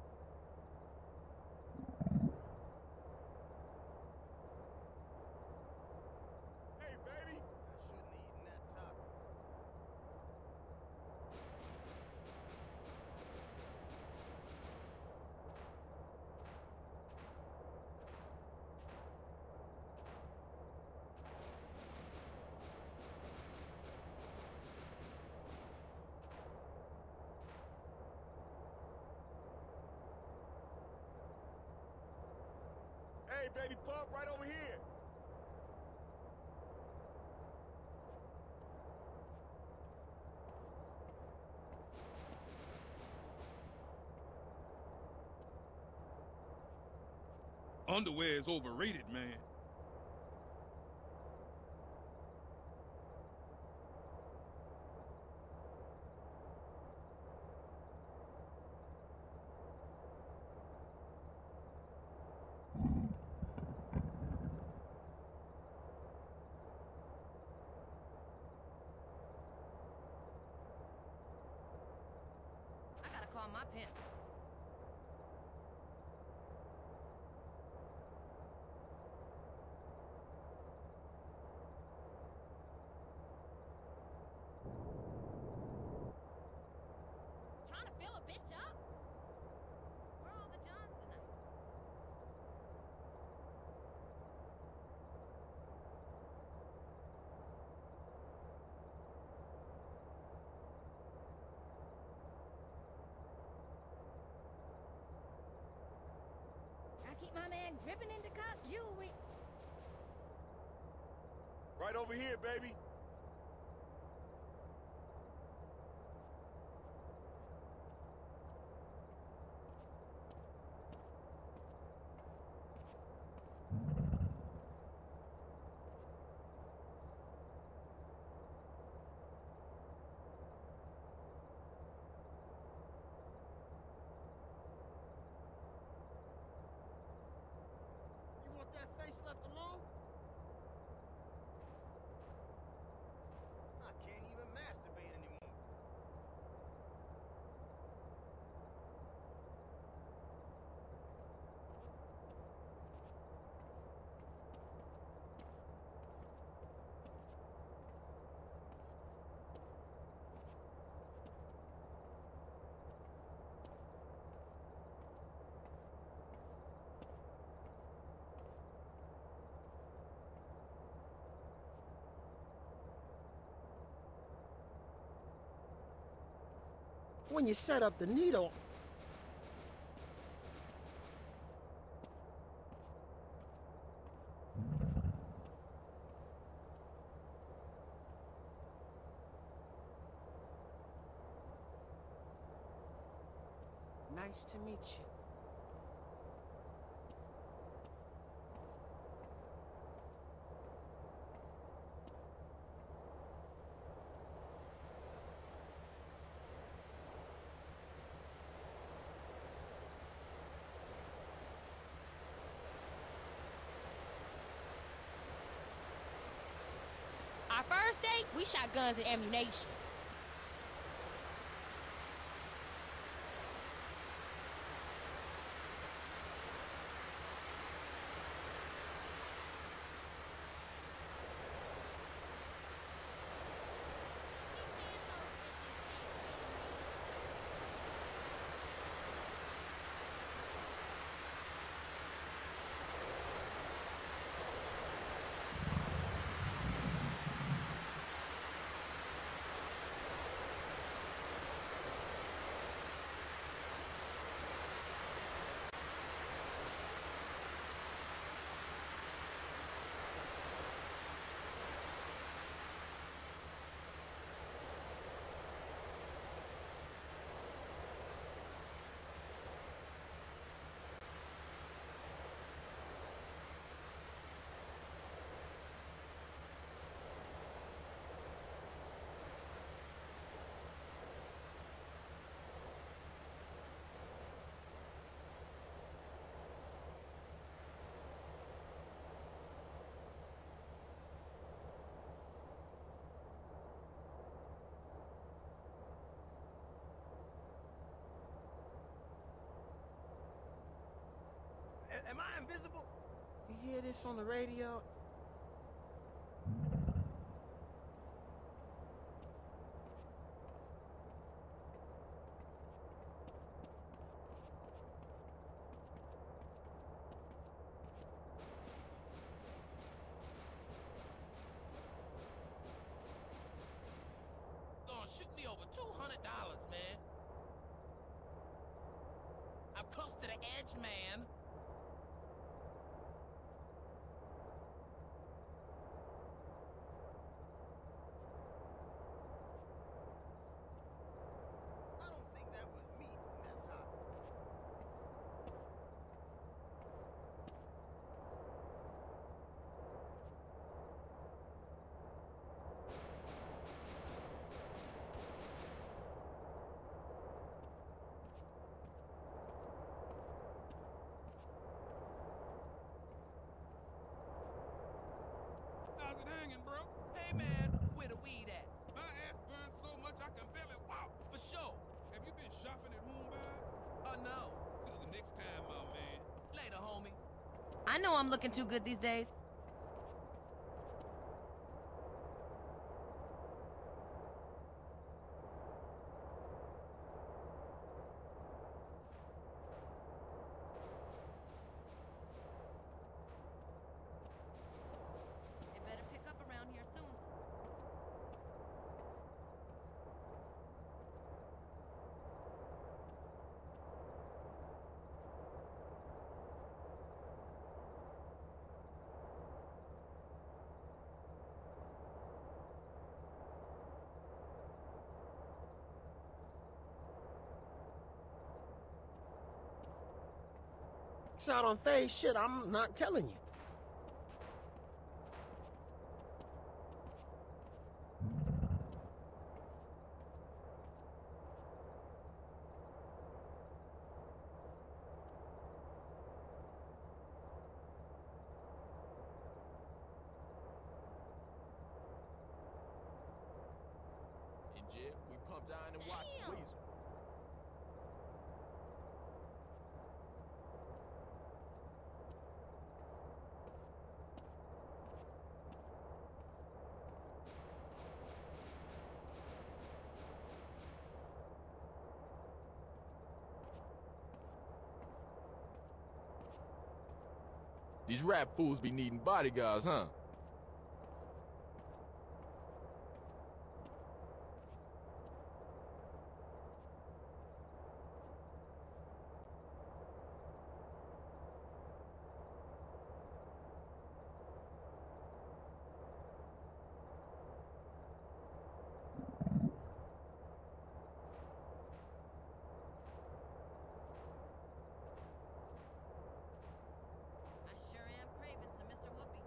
Hey, baby. I shouldn't have eaten that taco. Hey, baby, pump right over here. Underwear is overrated, man. call my pimp. Trying to fill a bitch up? Where are all the Johns tonight? I keep my man dripping into cop jewelry. Right over here, baby. You want that face left alone? I can't even masturbate anymore. When you set up the needle, nice to meet you. Our first date, we shot guns and ammunition. A- am I invisible? You hear this on the radio? Gonna shoot me over two hundred dollars, man. I'm close to the edge, man. I don't think that was me in that top. How's it hanging, bro? Hey, man, where the weed at? My ass burns so much I can barely walk. For sure. Have you been shopping at Moonbag? Oh, no. Till the next time, my man. Later, homie. I know I'm looking too good these days. It better pick up around here soon. Shot on face, shit, I'm not telling you. In jail, we pumped iron and watched Damn. Weasel. These rap fools be needing bodyguards, huh? I sure am craving some Mister Whoopi.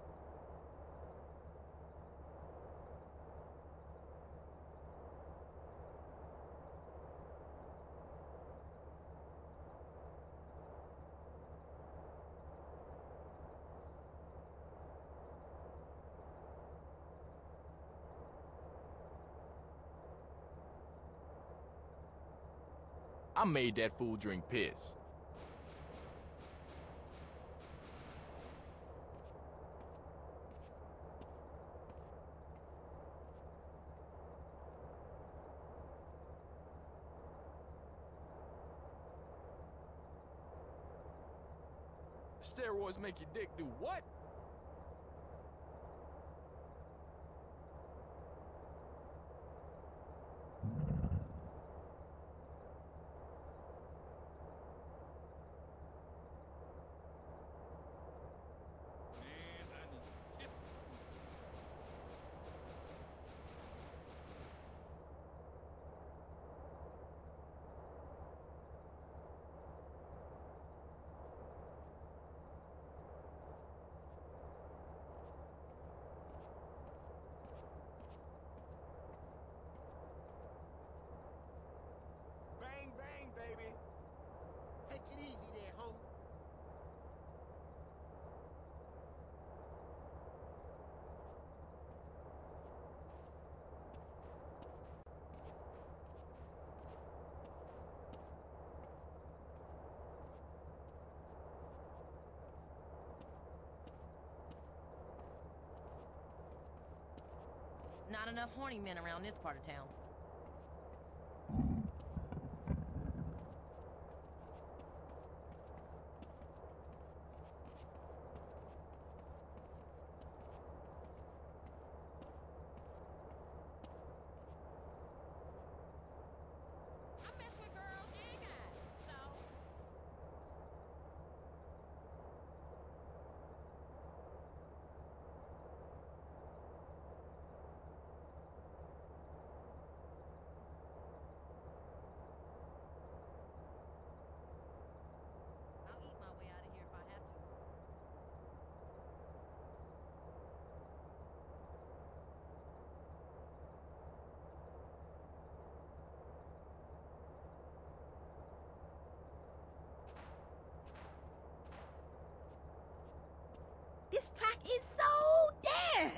I made that fool drink piss. Steroids make your dick do what? Man, I need some tips this week. Bang, bang, baby. Take it easy there, homie. Not enough horny men around this part of town. I mess with girls and guys, so I'll eat my way out of here if I have to. this track is so dead.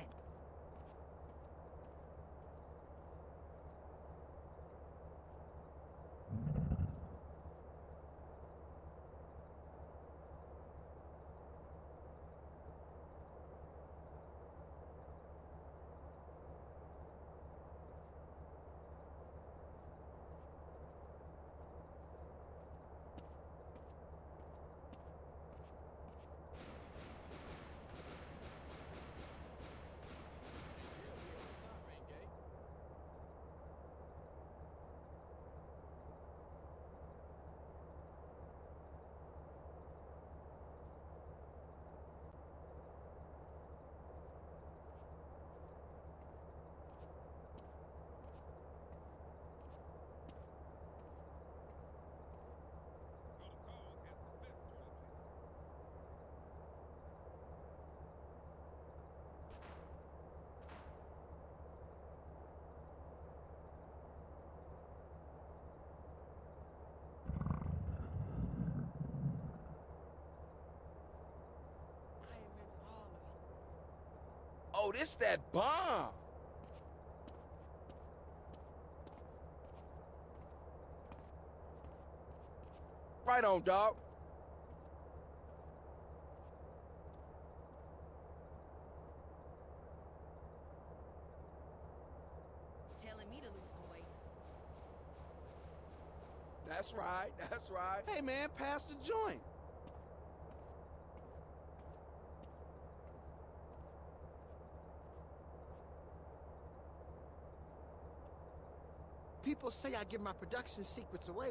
Oh, this that bomb. Right on, dog. Telling me to lose some weight. That's right, that's right. Hey, man, pass the joint. People say I give my production secrets away.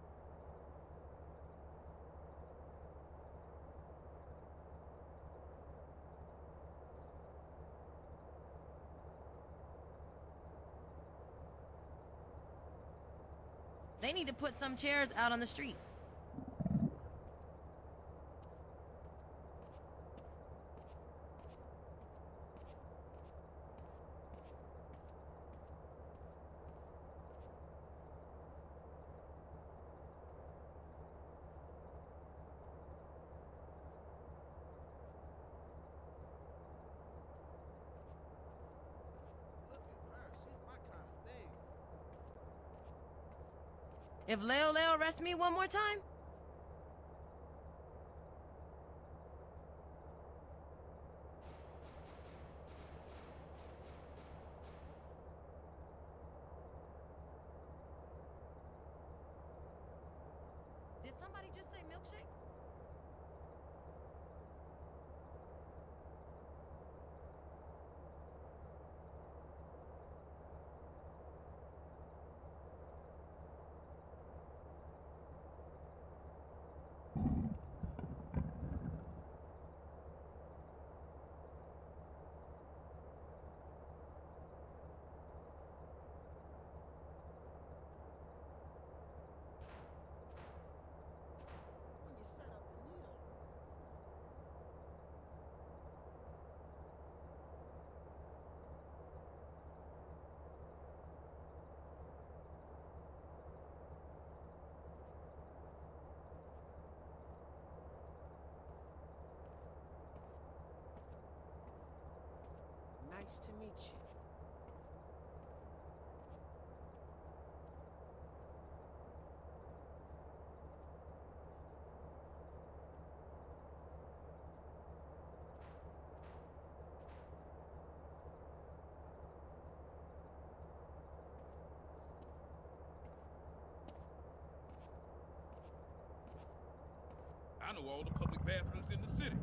They need to put some chairs out on the street. Look at her. She's my kind of thing. If Leo Leo arrests me one more time, did somebody just say milkshake? When you set up the needle. Nice to meet you. I know all the public bathrooms in the city.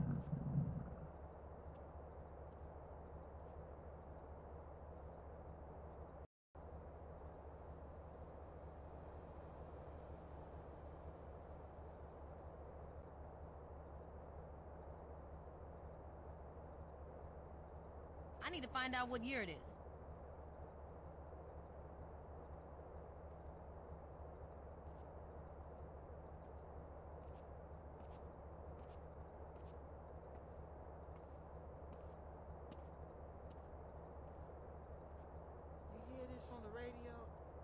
I need to find out what year it is. You hear this on the radio?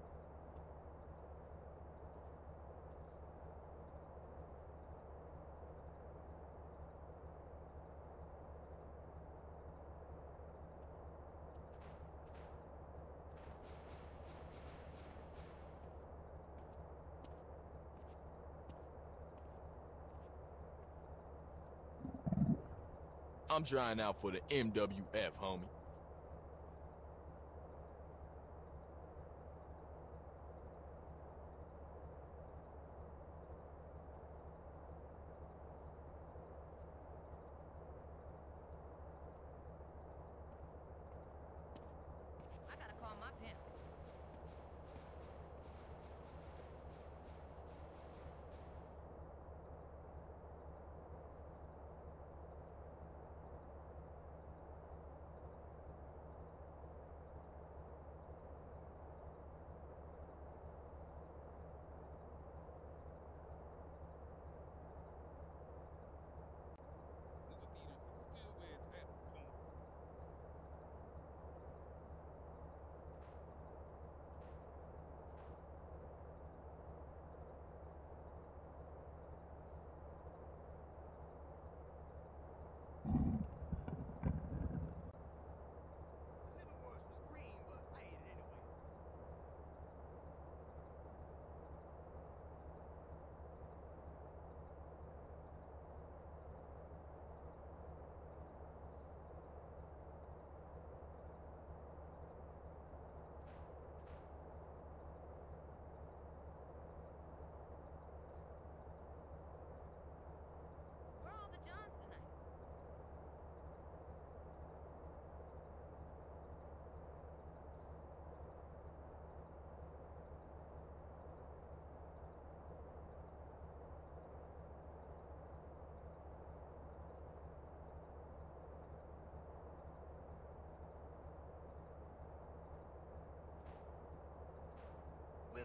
I'm trying out for the M W F, homie. I gotta call my pimp.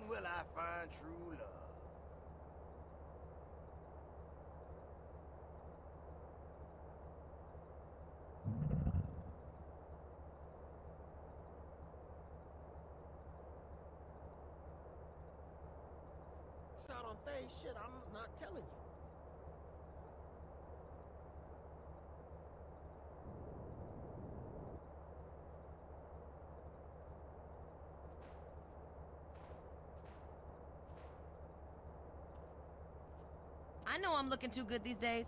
When will I find true love? Shot on face shit, I'm not telling you. I know I'm looking too good these days.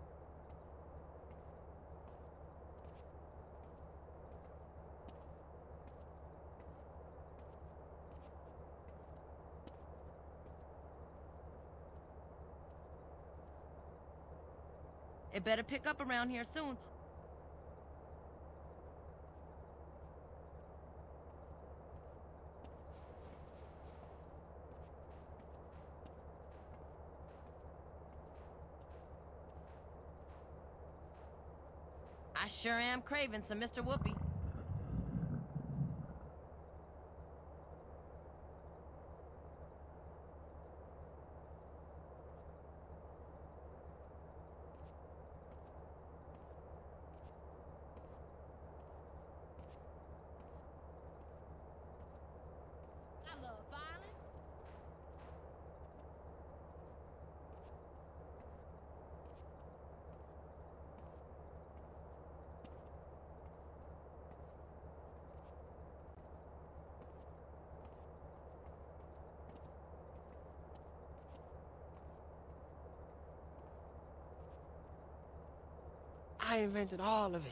It better pick up around here soon. I sure am craving some Mister Whoopi. I love violence. I invented all of it.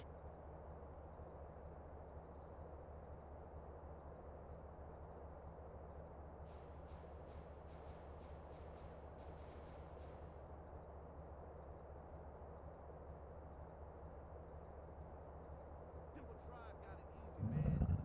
Temple Tribe got it easy, man.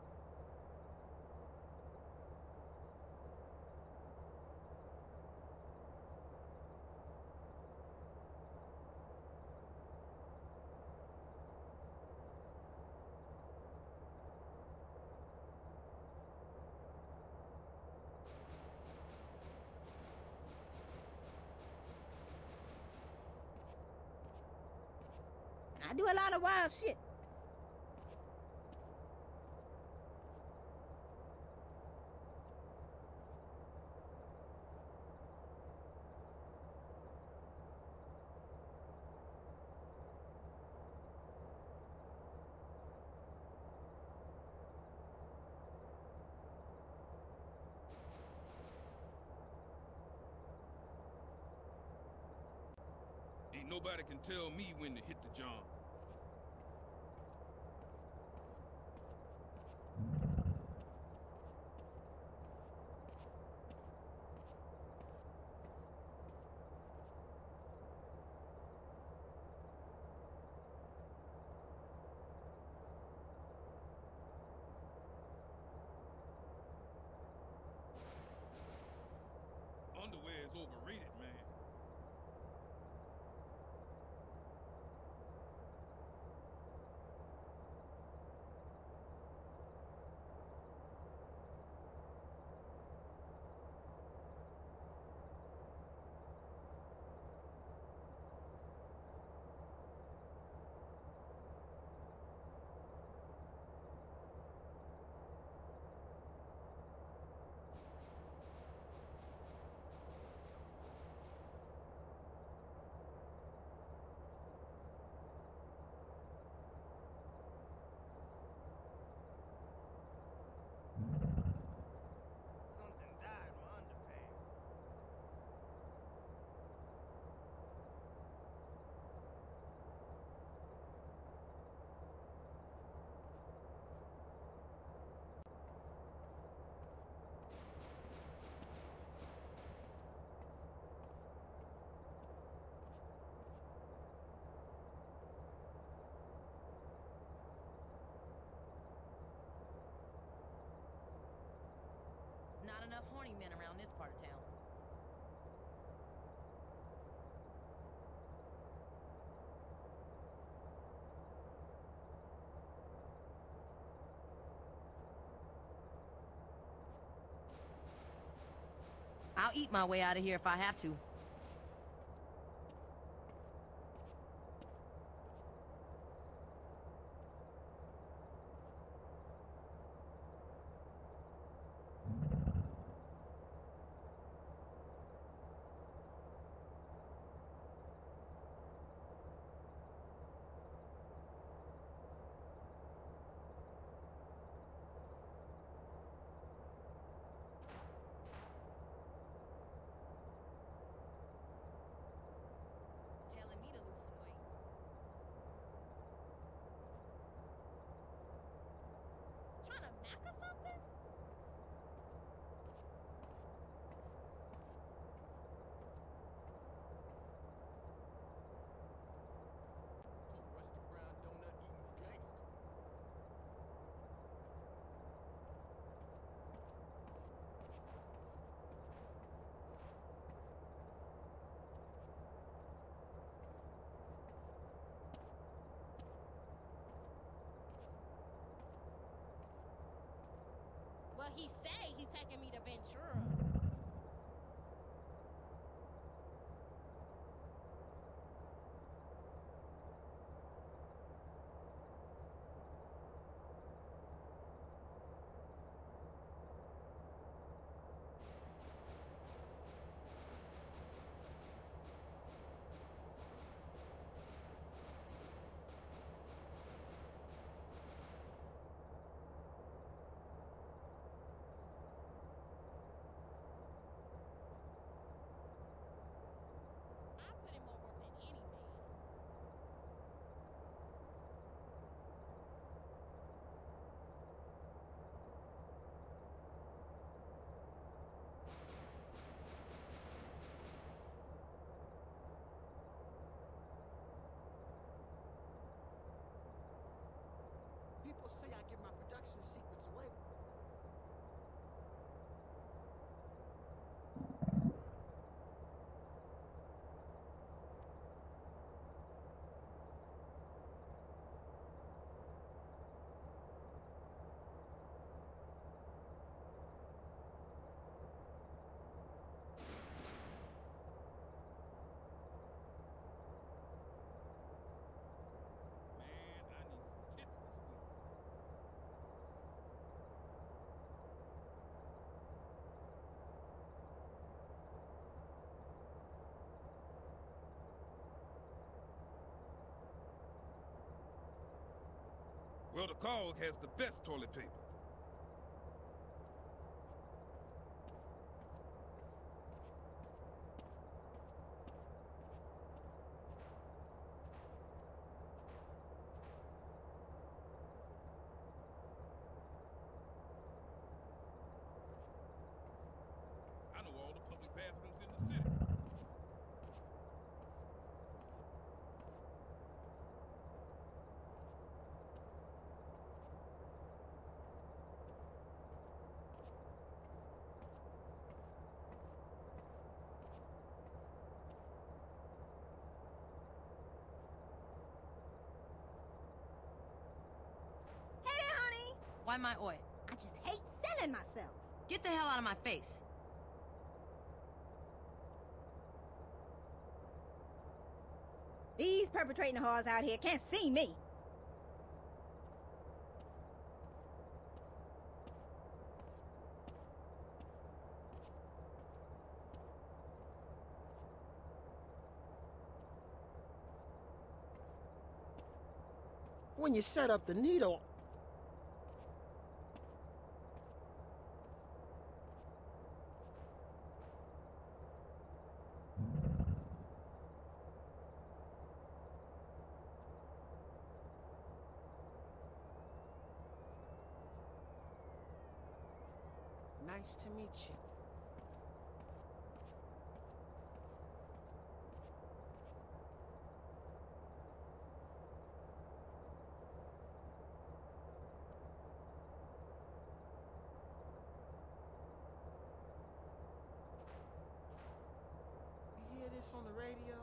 I do a lot of wild shit. Ain't nobody can tell me when to hit the John. Underwear is overrated, man. I'll eat my way out of here if I have to. Telling me to lose some weight. Trying to mac or something? I'm a rusty brown donut eating gangster. Well, he say he's taking me to Ventura. I put in more work than any man. People say I give my production secrets away. Man, I need some tits to squeeze. Well, the Cog has the best toilet paper. I know all the public bathrooms in the city. Hey there, honey! Why my oi? I just hate selling myself. Get the hell out of my face. These perpetrating whores out here can't see me. When you set up the needle, nice to meet you. You hear this on the radio?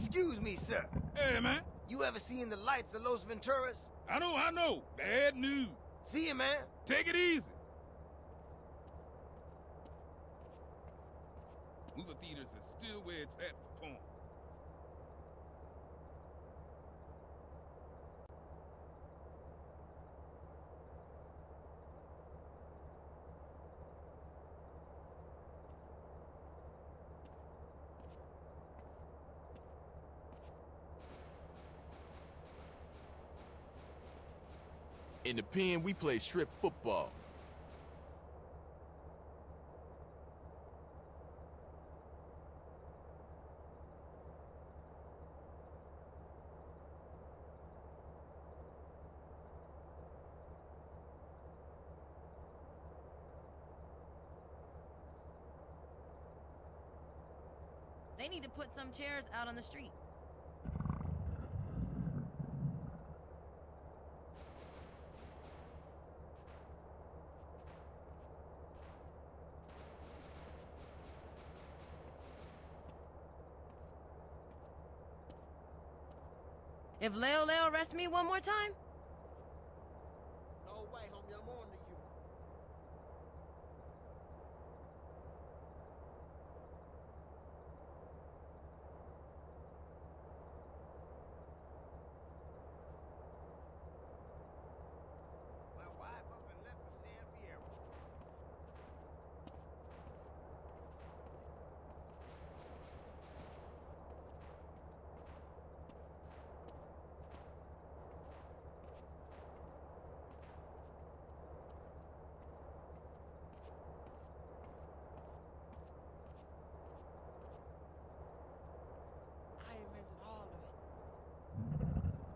Excuse me, sir. Hey, man. You ever seen the lights of Los Venturas? I know, I know. Bad news. See you, man. Take it easy. Movie theaters is still where it's at for porn. In the pen, we play strip football. They need to put some chairs out on the street. If Leo Leo arrests me one more time, No way, homie. I'm on to you. My wife up and left for San Fierro. I invented all of it.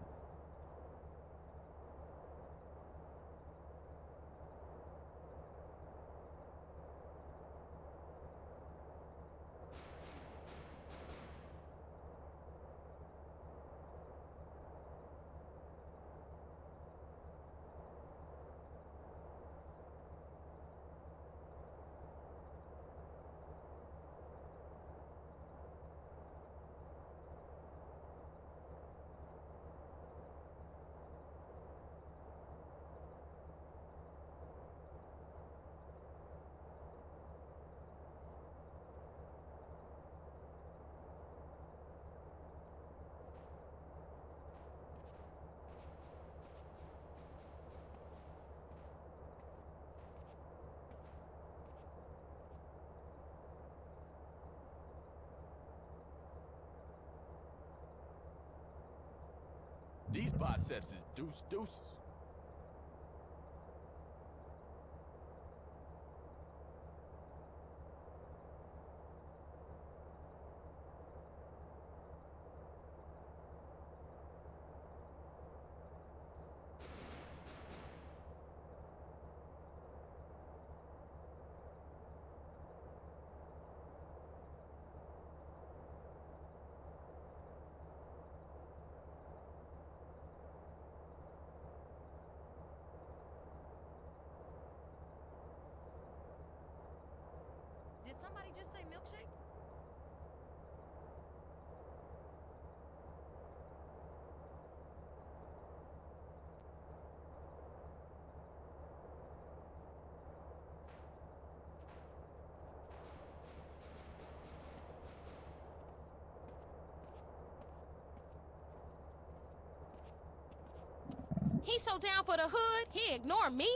These biceps is deuce deuces. did somebody just say milkshake? He so down for the hood, he ignore me?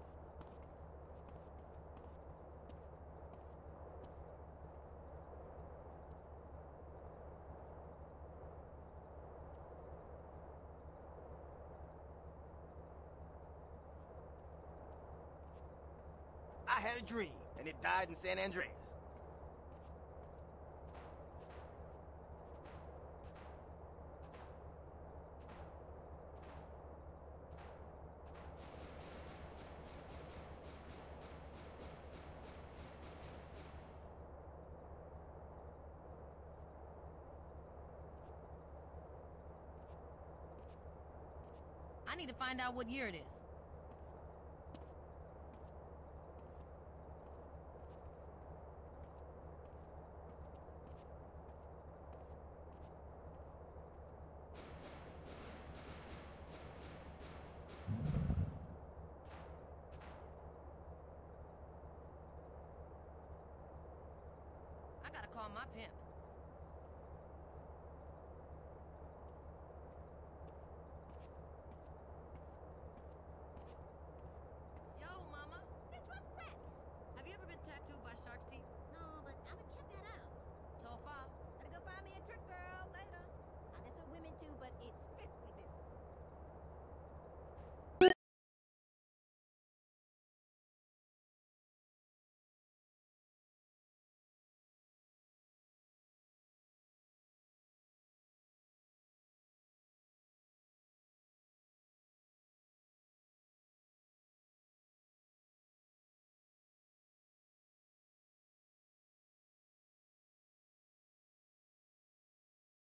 I had a dream, and it died in San Andreas. I need to find out what year it is. call my pimp.